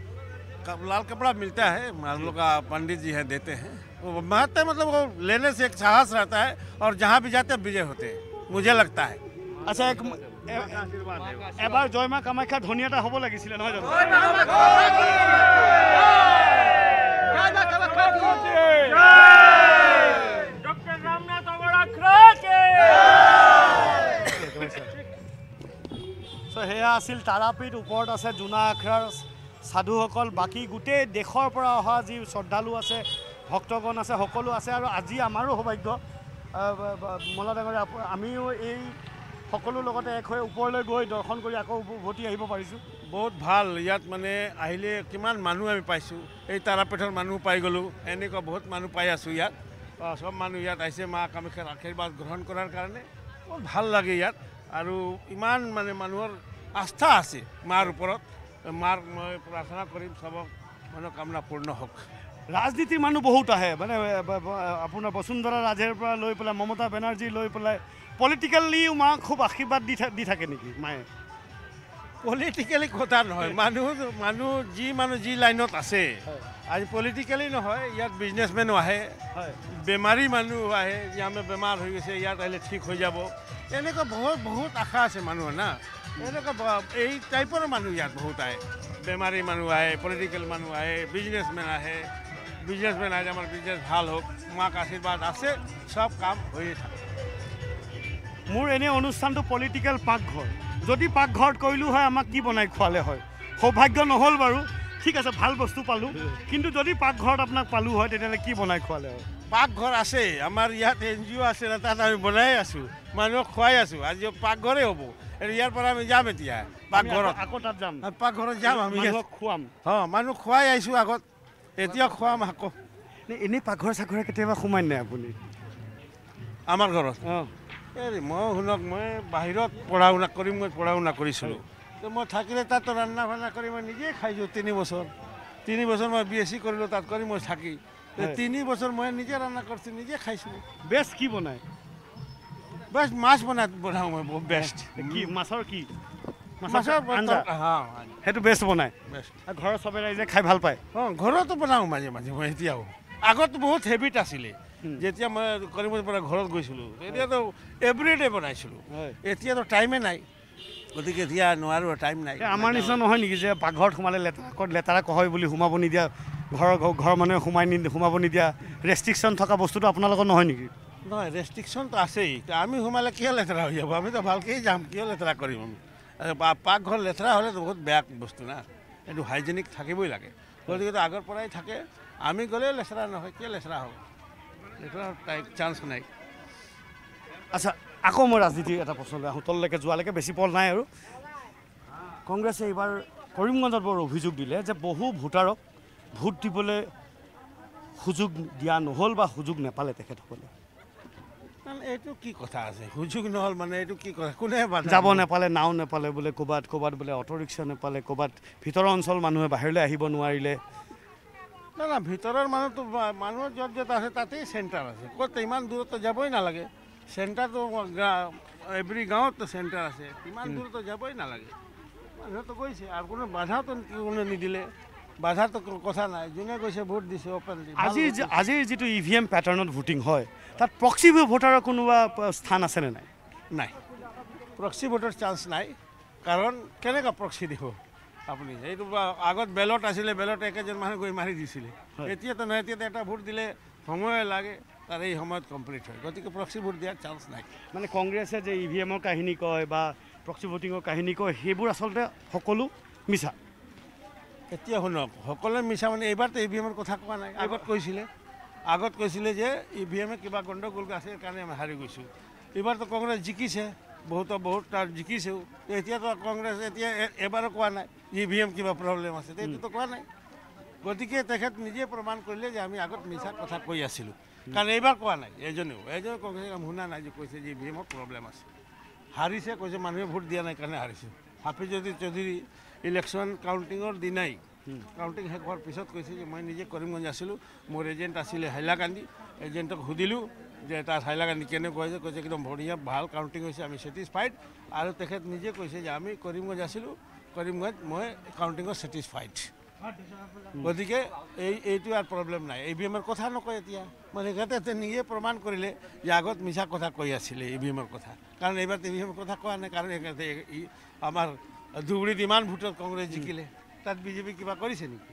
लाल कपड़ा मिलता है, हम लोग का पंडित जी हैं देते हैं। वो महत्व है, मतलब वो लेने से एक साहस रहता है और जहाँ भी जाते हैं विजय होते हैं, मुझे लगता है। अच्छा, एक एबार जय माँ कामाख्या ध्वनि এটা হ'ব লাগিছিল নহয় জানো? সেয়া আছিল তাৰাপীঠ, ওপৰত আছে জোনা আখৰাৰ সাধুসকল, বাকী গোটেই দেশৰ পৰা অহা যি শ্ৰদ্ধালু আছে, ভক্তগণ আছে, সকলো আছে। আৰু আজি আমাৰো সৌভাগ্য, মলা ডাঙৰীয়া, আমিও এই সকলো লগতে এক হৈ ওপৰলৈ গৈ দৰ্শন কৰি আকৌ উভতি আহিব পাৰিছোঁ। বহুত ভাল, ইয়াত মানে আহিলে কিমান মানুহ আমি পাইছোঁ। এই তাৰাপীঠৰ মানুহ পাই গ'লোঁ, এনেকুৱা বহুত মানুহ পাই আছোঁ ইয়াত। সব মানুহ ইয়াত আহিছে মা কামাখ্যাৰ আশীৰ্বাদ গ্ৰহণ কৰাৰ কাৰণে। বহুত ভাল লাগে ইয়াত, আৰু ইমান মানে মানুহৰ আস্থা আছে মাৰ ওপৰত। মাৰ মই প্ৰাৰ্থনা কৰিম চবক মনোকামনা পূৰ্ণ হওক। ৰাজনীতিৰ মানুহ বহুত আহে, মানে আপোনাৰ বসুন্ধৰা ৰাজেৰ পৰা লৈ পেলাই মমতা বেনাৰ্জী লৈ পেলাই পলিটিকেলিও মাক খুব আশীৰ্বাদ দি দি থাকে নেকি মায়ে? পলিটিকেলি কথা নহয়, মানুহ মানুহ যি মানুহ যি লাইনত আছে, আজি পলিটিকেলি নহয়, ইয়াত বিজনেছমেনো আহে, বেমাৰী মানুহ আহে, যে আমি বেমাৰ হৈ গৈছে, ইয়াত আহিলে ঠিক হৈ যাব, এনেকুৱা বহুত বহুত আশা আছে মানুহৰ না। এনেকুৱা এই টাইপৰ মানুহ ইয়াত বহুত আহে। বেমাৰী মানুহ আহে, পলিটিকেল মানুহ আহে, বিজনেছমেন আহে। বিজনেছমেন আহে, আমাৰ বিজনেছ ভাল হওক, মাক আশীৰ্বাদ আছে, চব কাম হৈয়ে থাকে। মোৰ এনে অনুষ্ঠানটো পলিটিকেল পাকঘৰ, যদি পাকঘৰত কৰিলোঁ হয় আমাক কি বনাই খোৱালে হয়? সৌভাগ্য নহ'ল বাৰু, ঠিক আছে, ভাল বস্তু পালোঁ, কিন্তু যদি পাকঘৰত আপোনাক পালোঁ হয় তেতিয়াহ'লে কি বনাই খোৱালে হয়? পাকঘৰ আছে, আমাৰ ইয়াত এন জি অ' আছে, তাত আমি বনাই আছোঁ, মানুহক খুৱাই আছোঁ। আজি পাকঘৰে হ'ব, ইয়াৰ পৰা আমি যাম এতিয়া পাকঘৰত, আকৌ তাত যাম, পাকঘৰত যাম, আমি খুৱাম। অঁ, মানুহ খুৱাই আহিছোঁ আগত, এতিয়া খুৱাম আকৌ। এনেই পাকঘৰ চাকঘৰে কেতিয়াবা সোমাই নাই আপুনি? আমাৰ ঘৰত অঁ, এই মই শুনক, মই বাহিৰত পঢ়া শুনা কৰিম, মই পঢ়া শুনা কৰিছিলোঁ। তো মই থাকিলে তাতো ৰান্ধা বাঢ়া কৰি মই নিজে খাইছোঁ তিনি বছৰ তিনি বছৰ মই বি এছ চি কৰিলোঁ তাত কৰি মই থাকি তিনি বছৰ মই নিজে ৰান্ধা কৰিছোঁ নিজে খাইছোঁ বেষ্ট কি বনায় বেষ্ট মাছ বনাই বনাওঁ মই বেষ্ট কি মাছৰ কি মাছৰ আঞ্জা হা সেইটো বেষ্ট বনায় বেষ্ট আৰু ঘৰৰ চবে ৰাইজে খাই ভাল পায় অঁ ঘৰতো বনাওঁ মাজে মাজে মই এতিয়াও আগত বহুত হেবিট আছিলে যেতিয়া মই কৰিমৰ পৰা ঘৰত গৈছিলোঁ তেতিয়াতো এভৰিডে বনাইছিলোঁ এতিয়াতো টাইমে নাই গতিকে এতিয়া নোৱাৰোঁ টাইম নাই আমাৰ নিচিনা নহয় নেকি যে পাকঘৰত সোমালে লেতেৰা লেতেৰা কহয় বুলি সোমাব নিদিয়া ঘৰৰ ঘৰৰ মানুহে সোমাই নি সোমাব নিদিয়া ৰেষ্ট্ৰিকশ্যন থকা বস্তুটো আপোনালোকৰ নহয় নেকি নহয় ৰেষ্ট্ৰিকশ্যনটো আছেই আমি সোমালে কিয় লেতেৰা হৈ যাব আমিতো ভালকেই যাম কিয় লেতেৰা কৰিম আমি পাকঘৰ লেতেৰা হ'লেতো বহুত বেয়া বস্তু না এইটো হাইজেনিক থাকিবই লাগে গতিকে আগৰ পৰাই থাকে আমি গ'লেও লেতেৰা নহয় কিয় লেতেৰা হ'ব লেতেৰা চান্স নাই আচ্ছা আকৌ মই ৰাজনীতি এটা প্ৰশ্নলৈ আহোঁ তললৈকে যোৱালৈকে বেছি পল নাই আৰু কংগ্ৰেছে এইবাৰ কৰিমগঞ্জত বৰ অভিযোগ দিলে যে বহু ভোটাৰক ভোট দিবলৈ সুযোগ দিয়া নহ'ল বা সুযোগ নাপালে তেখেতসকলে এইটো কি কথা আছে সুযোগ নহ'ল মানে এইটো কি কথা কোনে যাব নাপালে নাও নাপালে বোলে ক'ৰবাত ক'ৰবাত বোলে অটো ৰিক্সা নাপালে ক'ৰবাত ভিতৰৰ অঞ্চল মানুহে বাহিৰলৈ আহিব নোৱাৰিলে না না ভিতৰৰ মানুহটো মানুহৰ য'ত য'ত আছে তাতেই চেণ্টাৰ আছে ক'ত ইমান দূৰতো যাবই নালাগে চেণ্টাৰটো এভৰি গাঁৱততো চেণ্টাৰ আছে ইমান দূৰতো যাবই নালাগে মানুহতো গৈছে আৰু কোনো বাধাটো কোনো নিদিলে বাধাটো কথা নাই যোনে গৈছে ভোট দিছে অপেনলি আজি আজিৰ যিটো ই ভি এম পেটাৰ্ণত ভোটিং হয় তাত প্ৰক্সি ভোটাৰৰ কোনোবা স্থান আছেনে নাই নাই প্ৰক্সি ভোটৰ চান্স নাই কাৰণ কেনেকুৱা প্ৰক্সি দিব আপুনি এইটো আগত বেলট আছিলে বেলট একেজন মানুহ গৈ মাৰি দিছিলে এতিয়াতো নহয় এতিয়াতো এটা ভোট দিলে সময় লাগে তাৰ এই সময়ত কমপ্লিট হয় গতিকে প্ৰক্সি ভোট দিয়াৰ চান্স নাই মানে কংগ্ৰেছে যে ই ভি এমৰ কাহিনী কয় বা প্ৰক্সি ভোটিঙৰ কাহিনী কয় সেইবোৰ আচলতে সকলো মিছা এতিয়া শুনক সকলোৱে মিছা মানে এইবাৰতো ই ভি এমৰ কথা কোৱা নাই আগত কৈছিলে আগত কৈছিলে যে ই ভি এমে কিবা গণ্ডগোল আছে কাৰণে আমি হাৰি গৈছোঁ এইবাৰতো কংগ্ৰেছ জিকিছে বহুতো বহুত তাৰ জিকিছেও এতিয়াতো কংগ্ৰেছ এতিয়া এবাৰো কোৱা নাই ই ভি এম কিবা প্ৰব্লেম আছে এইটোতো কোৱা নাই গতিকে তেখেত নিজে প্ৰমাণ কৰিলে যে আমি আগত মিছা কথা কৈ আছিলোঁ কাৰণ এইবাৰ কোৱা নাই এজনেও এজনে কংগ্ৰেছে শুনা নাই যে কৈছে যে ই ভি এমৰ প্ৰব্লেম আছে হাৰিছে কৈছে মানুহে ভোট দিয়া নাই কাৰণে হাৰিছে হাফিজুদ্দিন চৌধুৰী ইলেকশ্যন কাউণ্টিঙৰ দিনাই কাউণ্টিং শেষ হোৱাৰ পিছত কৈছে যে মই নিজে কৰিমগঞ্জ আছিলোঁ মোৰ এজেণ্ট আছিলে হাইলাকান্দি এজেণ্টক সুধিলোঁ যে তাত হাইলাকান্দি কেনেকুৱা হৈছে কৈছে একদম বঢ়িয়া ভাল কাউণ্টিং হৈছে আমি ছেটিছফাইড আৰু তেখেত নিজে কৈছে যে আমি কৰিমগঞ্জ আছিলোঁ কৰিমগঞ্জ মই কাউণ্টিঙত ছেটিছফাইড গতিকে এই এইটো আৰু প্ৰব্লেম নাই ই ভি এমৰ কথা নকয় এতিয়া মানে সিহঁতে নিজে প্ৰমাণ কৰিলে যে আগত মিছা কথা কৈ আছিলে ই ভি এমৰ কথা কাৰণ এইবাৰ ই ভি এমৰ কথা কোৱা নাই কাৰণ সিহঁতে আমাৰ ধুবুৰীত ইমান ভোটত কংগ্ৰেছ জিকিলে তাত বিজেপি কিবা কৰিছে নেকি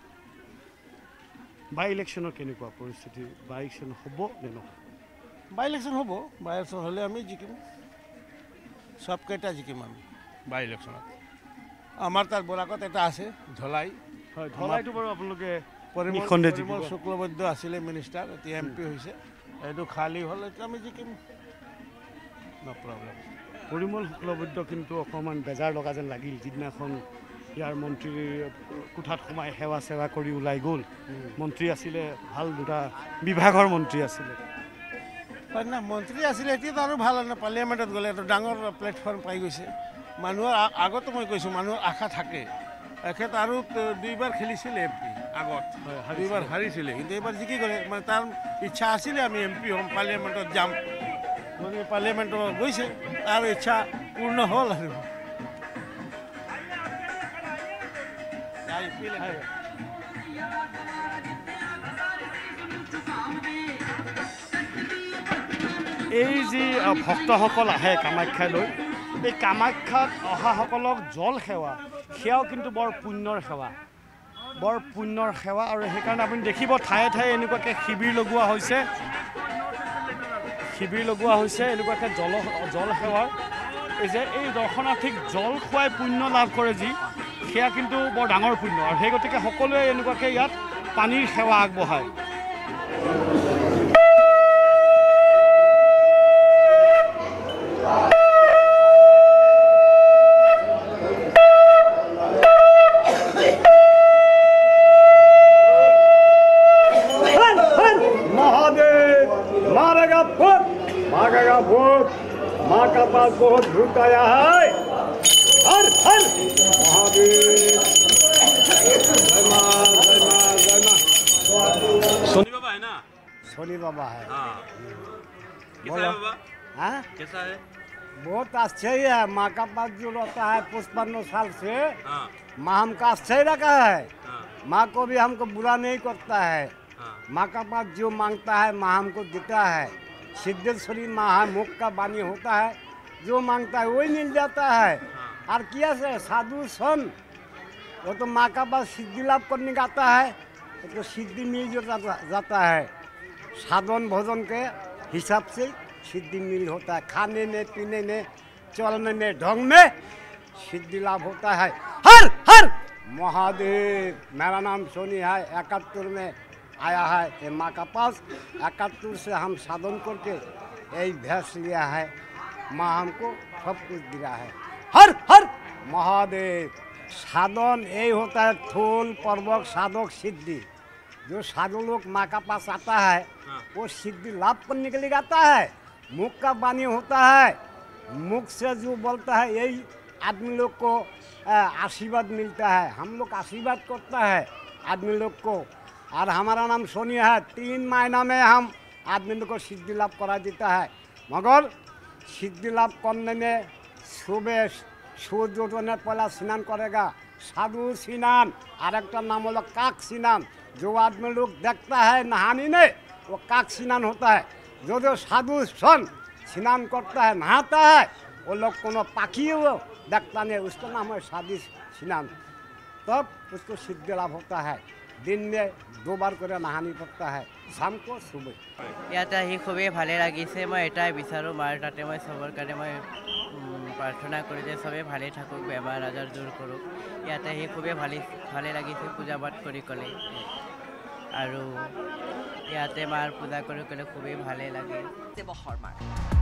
বাই ইলেকশ্যনৰ কেনেকুৱা পৰিস্থিতি বাই ইলেকশ্যন হ'ব নে নহয় বাই ইলেকশ্যন হ'ব বাই ইলেকশ্যন হ'লে আমি জিকিম চবকেইটা জিকিম আমি বাই ইলেকশ্যনত আমাৰ তাত বৰাকত এটা আছে ধলাই হয় ধলাইটো বাৰু আপোনালোকে পৰিমল শুক্লবৈদ্য আছিলে মিনিষ্টাৰ এতিয়া এম পি হৈছে এইটো খালী হ'ল এতিয়া আমি জিকিম ন' প্ৰব্লেম পৰিমল শুক্লবৈদ্য কিন্তু অকণমান বেজাৰ লগা যেন লাগিল যিদিনাখন ইয়াৰ মন্ত্ৰীৰ কোঠাত সোমাই সেৱা চেৱা কৰি ওলাই গ'ল মন্ত্ৰী আছিলে ভাল দুটা বিভাগৰ মন্ত্ৰী আছিলে হয় না মন্ত্ৰী আছিলে এতিয়াতো আৰু ভাল না পাৰ্লিয়ামেণ্টত গ'লে এটা ডাঙৰ প্লেটফৰ্ম পাই গৈছে মানুহৰ আগতো মই কৈছোঁ মানুহৰ আশা থাকে এখেত আৰু দুইবাৰ খেলিছিলে এম পি আগত দুইবাৰ হাৰিছিলে কিন্তু এইবাৰ জিকি গ'লে মানে তাৰ ইচ্ছা আছিলে আমি এম পি হ'ম পাৰ্লিয়ামেণ্টত যাম গতিকে পাৰ্লিয়ামেণ্টত গৈছে তাৰ ইচ্ছা পূৰ্ণ হ'ল আৰু এই যি ভক্তসকল আহে কামাখ্যালৈ এই কামাখ্যাত অহাসকলক জল সেৱা সেয়াও কিন্তু বৰ পুণ্যৰ সেৱা বৰ পুণ্যৰ সেৱা আৰু সেইকাৰণে আপুনি দেখিব ঠায়ে ঠায়ে এনেকুৱাকৈ শিবিৰ লগোৱা হৈছে শিবিৰ লগোৱা হৈছে এনেকুৱাকৈ জল জল সেৱাৰ এই যে এই দৰ্শনাৰ্থীক জল খুৱাই পুণ্য লাভ কৰে যি সেয়া কিন্তু বৰ ডাঙৰ পুণ্য আৰু সেই গতিকে সকলোৱে এনেকুৱাকৈ ইয়াত পানীৰ সেৱা আগবঢ়ায় माँ का भूत माँ का पास बहुत भूत आया है हर हर महादेव। सोनी बाबा है ना? सोनी बाबा है। हाँ। कैसा है बाबा? हाँ? कैसा है? बहुत आश्चर्य है। माँ का पास जो रहता है पचपन साल से, हाँ। माँ हमका आश्चर्य रखा है। हाँ। माँ को भी हमको बुरा नहीं करता है। हाँ। माँ का पास जो मांगता है माँ हमको देता है। सिद्धेश्वरी माँ है, मुख का वाणी होता है, जो मांगता है वही मिल जाता है। हाँ। और किया से साधु सन वो तो माँ का पास सिद्धि लाभ करने का आता है, तो, तो सिद्धि मिल जो जाता, जाता है। साधन भोजन के हिसाब से सिद्धि मिल होता है। खाने में, पीने में, चलने में, ढंग में सिद्धि लाभ होता है। हर हर महादेव। मेरा नाम सोनी है। इकहत्तर में आया है ये माँ का पास। इकहत्तर से हम साधन करके यही भैंस लिया है। माँ हमको सब कुछ दिया है। हर हर महादेव। साधन यही होता है, थोल पर्वक साधक सिद्धि। जो साधु लोग माँ का पास आता है वो सिद्धि लाभ करने के लिए आता है। मुख का वाणी होता है, मुख से जो बोलता है यही आदमी लोग को आशीर्वाद मिलता है। हम लोग आशीर्वाद करता है आदमी लोग को। और हमारा नाम सोनी है। तीन महीना में हम आदमी लोग को सिद्धि लाभ करा देता है। मगर सिद्धि लाभ करने में सुबह सूर्य उदय पहला स्नान करेगा, साधु स्नान। और एक नाम होगा काक स्नान। जो आदमी लोग देखता है नहाने में वो काक स्नान होता है। जो जो साधु सन स्नान करता है, नहाता है, वो लोग कोनो पाखी वो देखता नहीं, उसका नाम है साधु स्नान। तब उसको सिद्धि लाभ होता है। दिन में दो बार करे नहानी पड़ता है, शाम को सुबह। ইয়াতে আহি খুবেই ভালে লাগিছে। মই এটাই বিচাৰোঁ, মাৰ তাতে মই চবৰ কাৰণে মই প্ৰাৰ্থনা কৰোঁ যে চবেই ভালে থাকক, বেমাৰ আজাৰ দূৰ কৰক। ইয়াতে আহি খুবেই ভালে ভালে লাগিছে পূজা পাঠ কৰি ক'লে। আৰু ইয়াতে মাৰ পূজা কৰি ক'লে খুবেই ভালে লাগে। দেৱ শৰ্মাৰ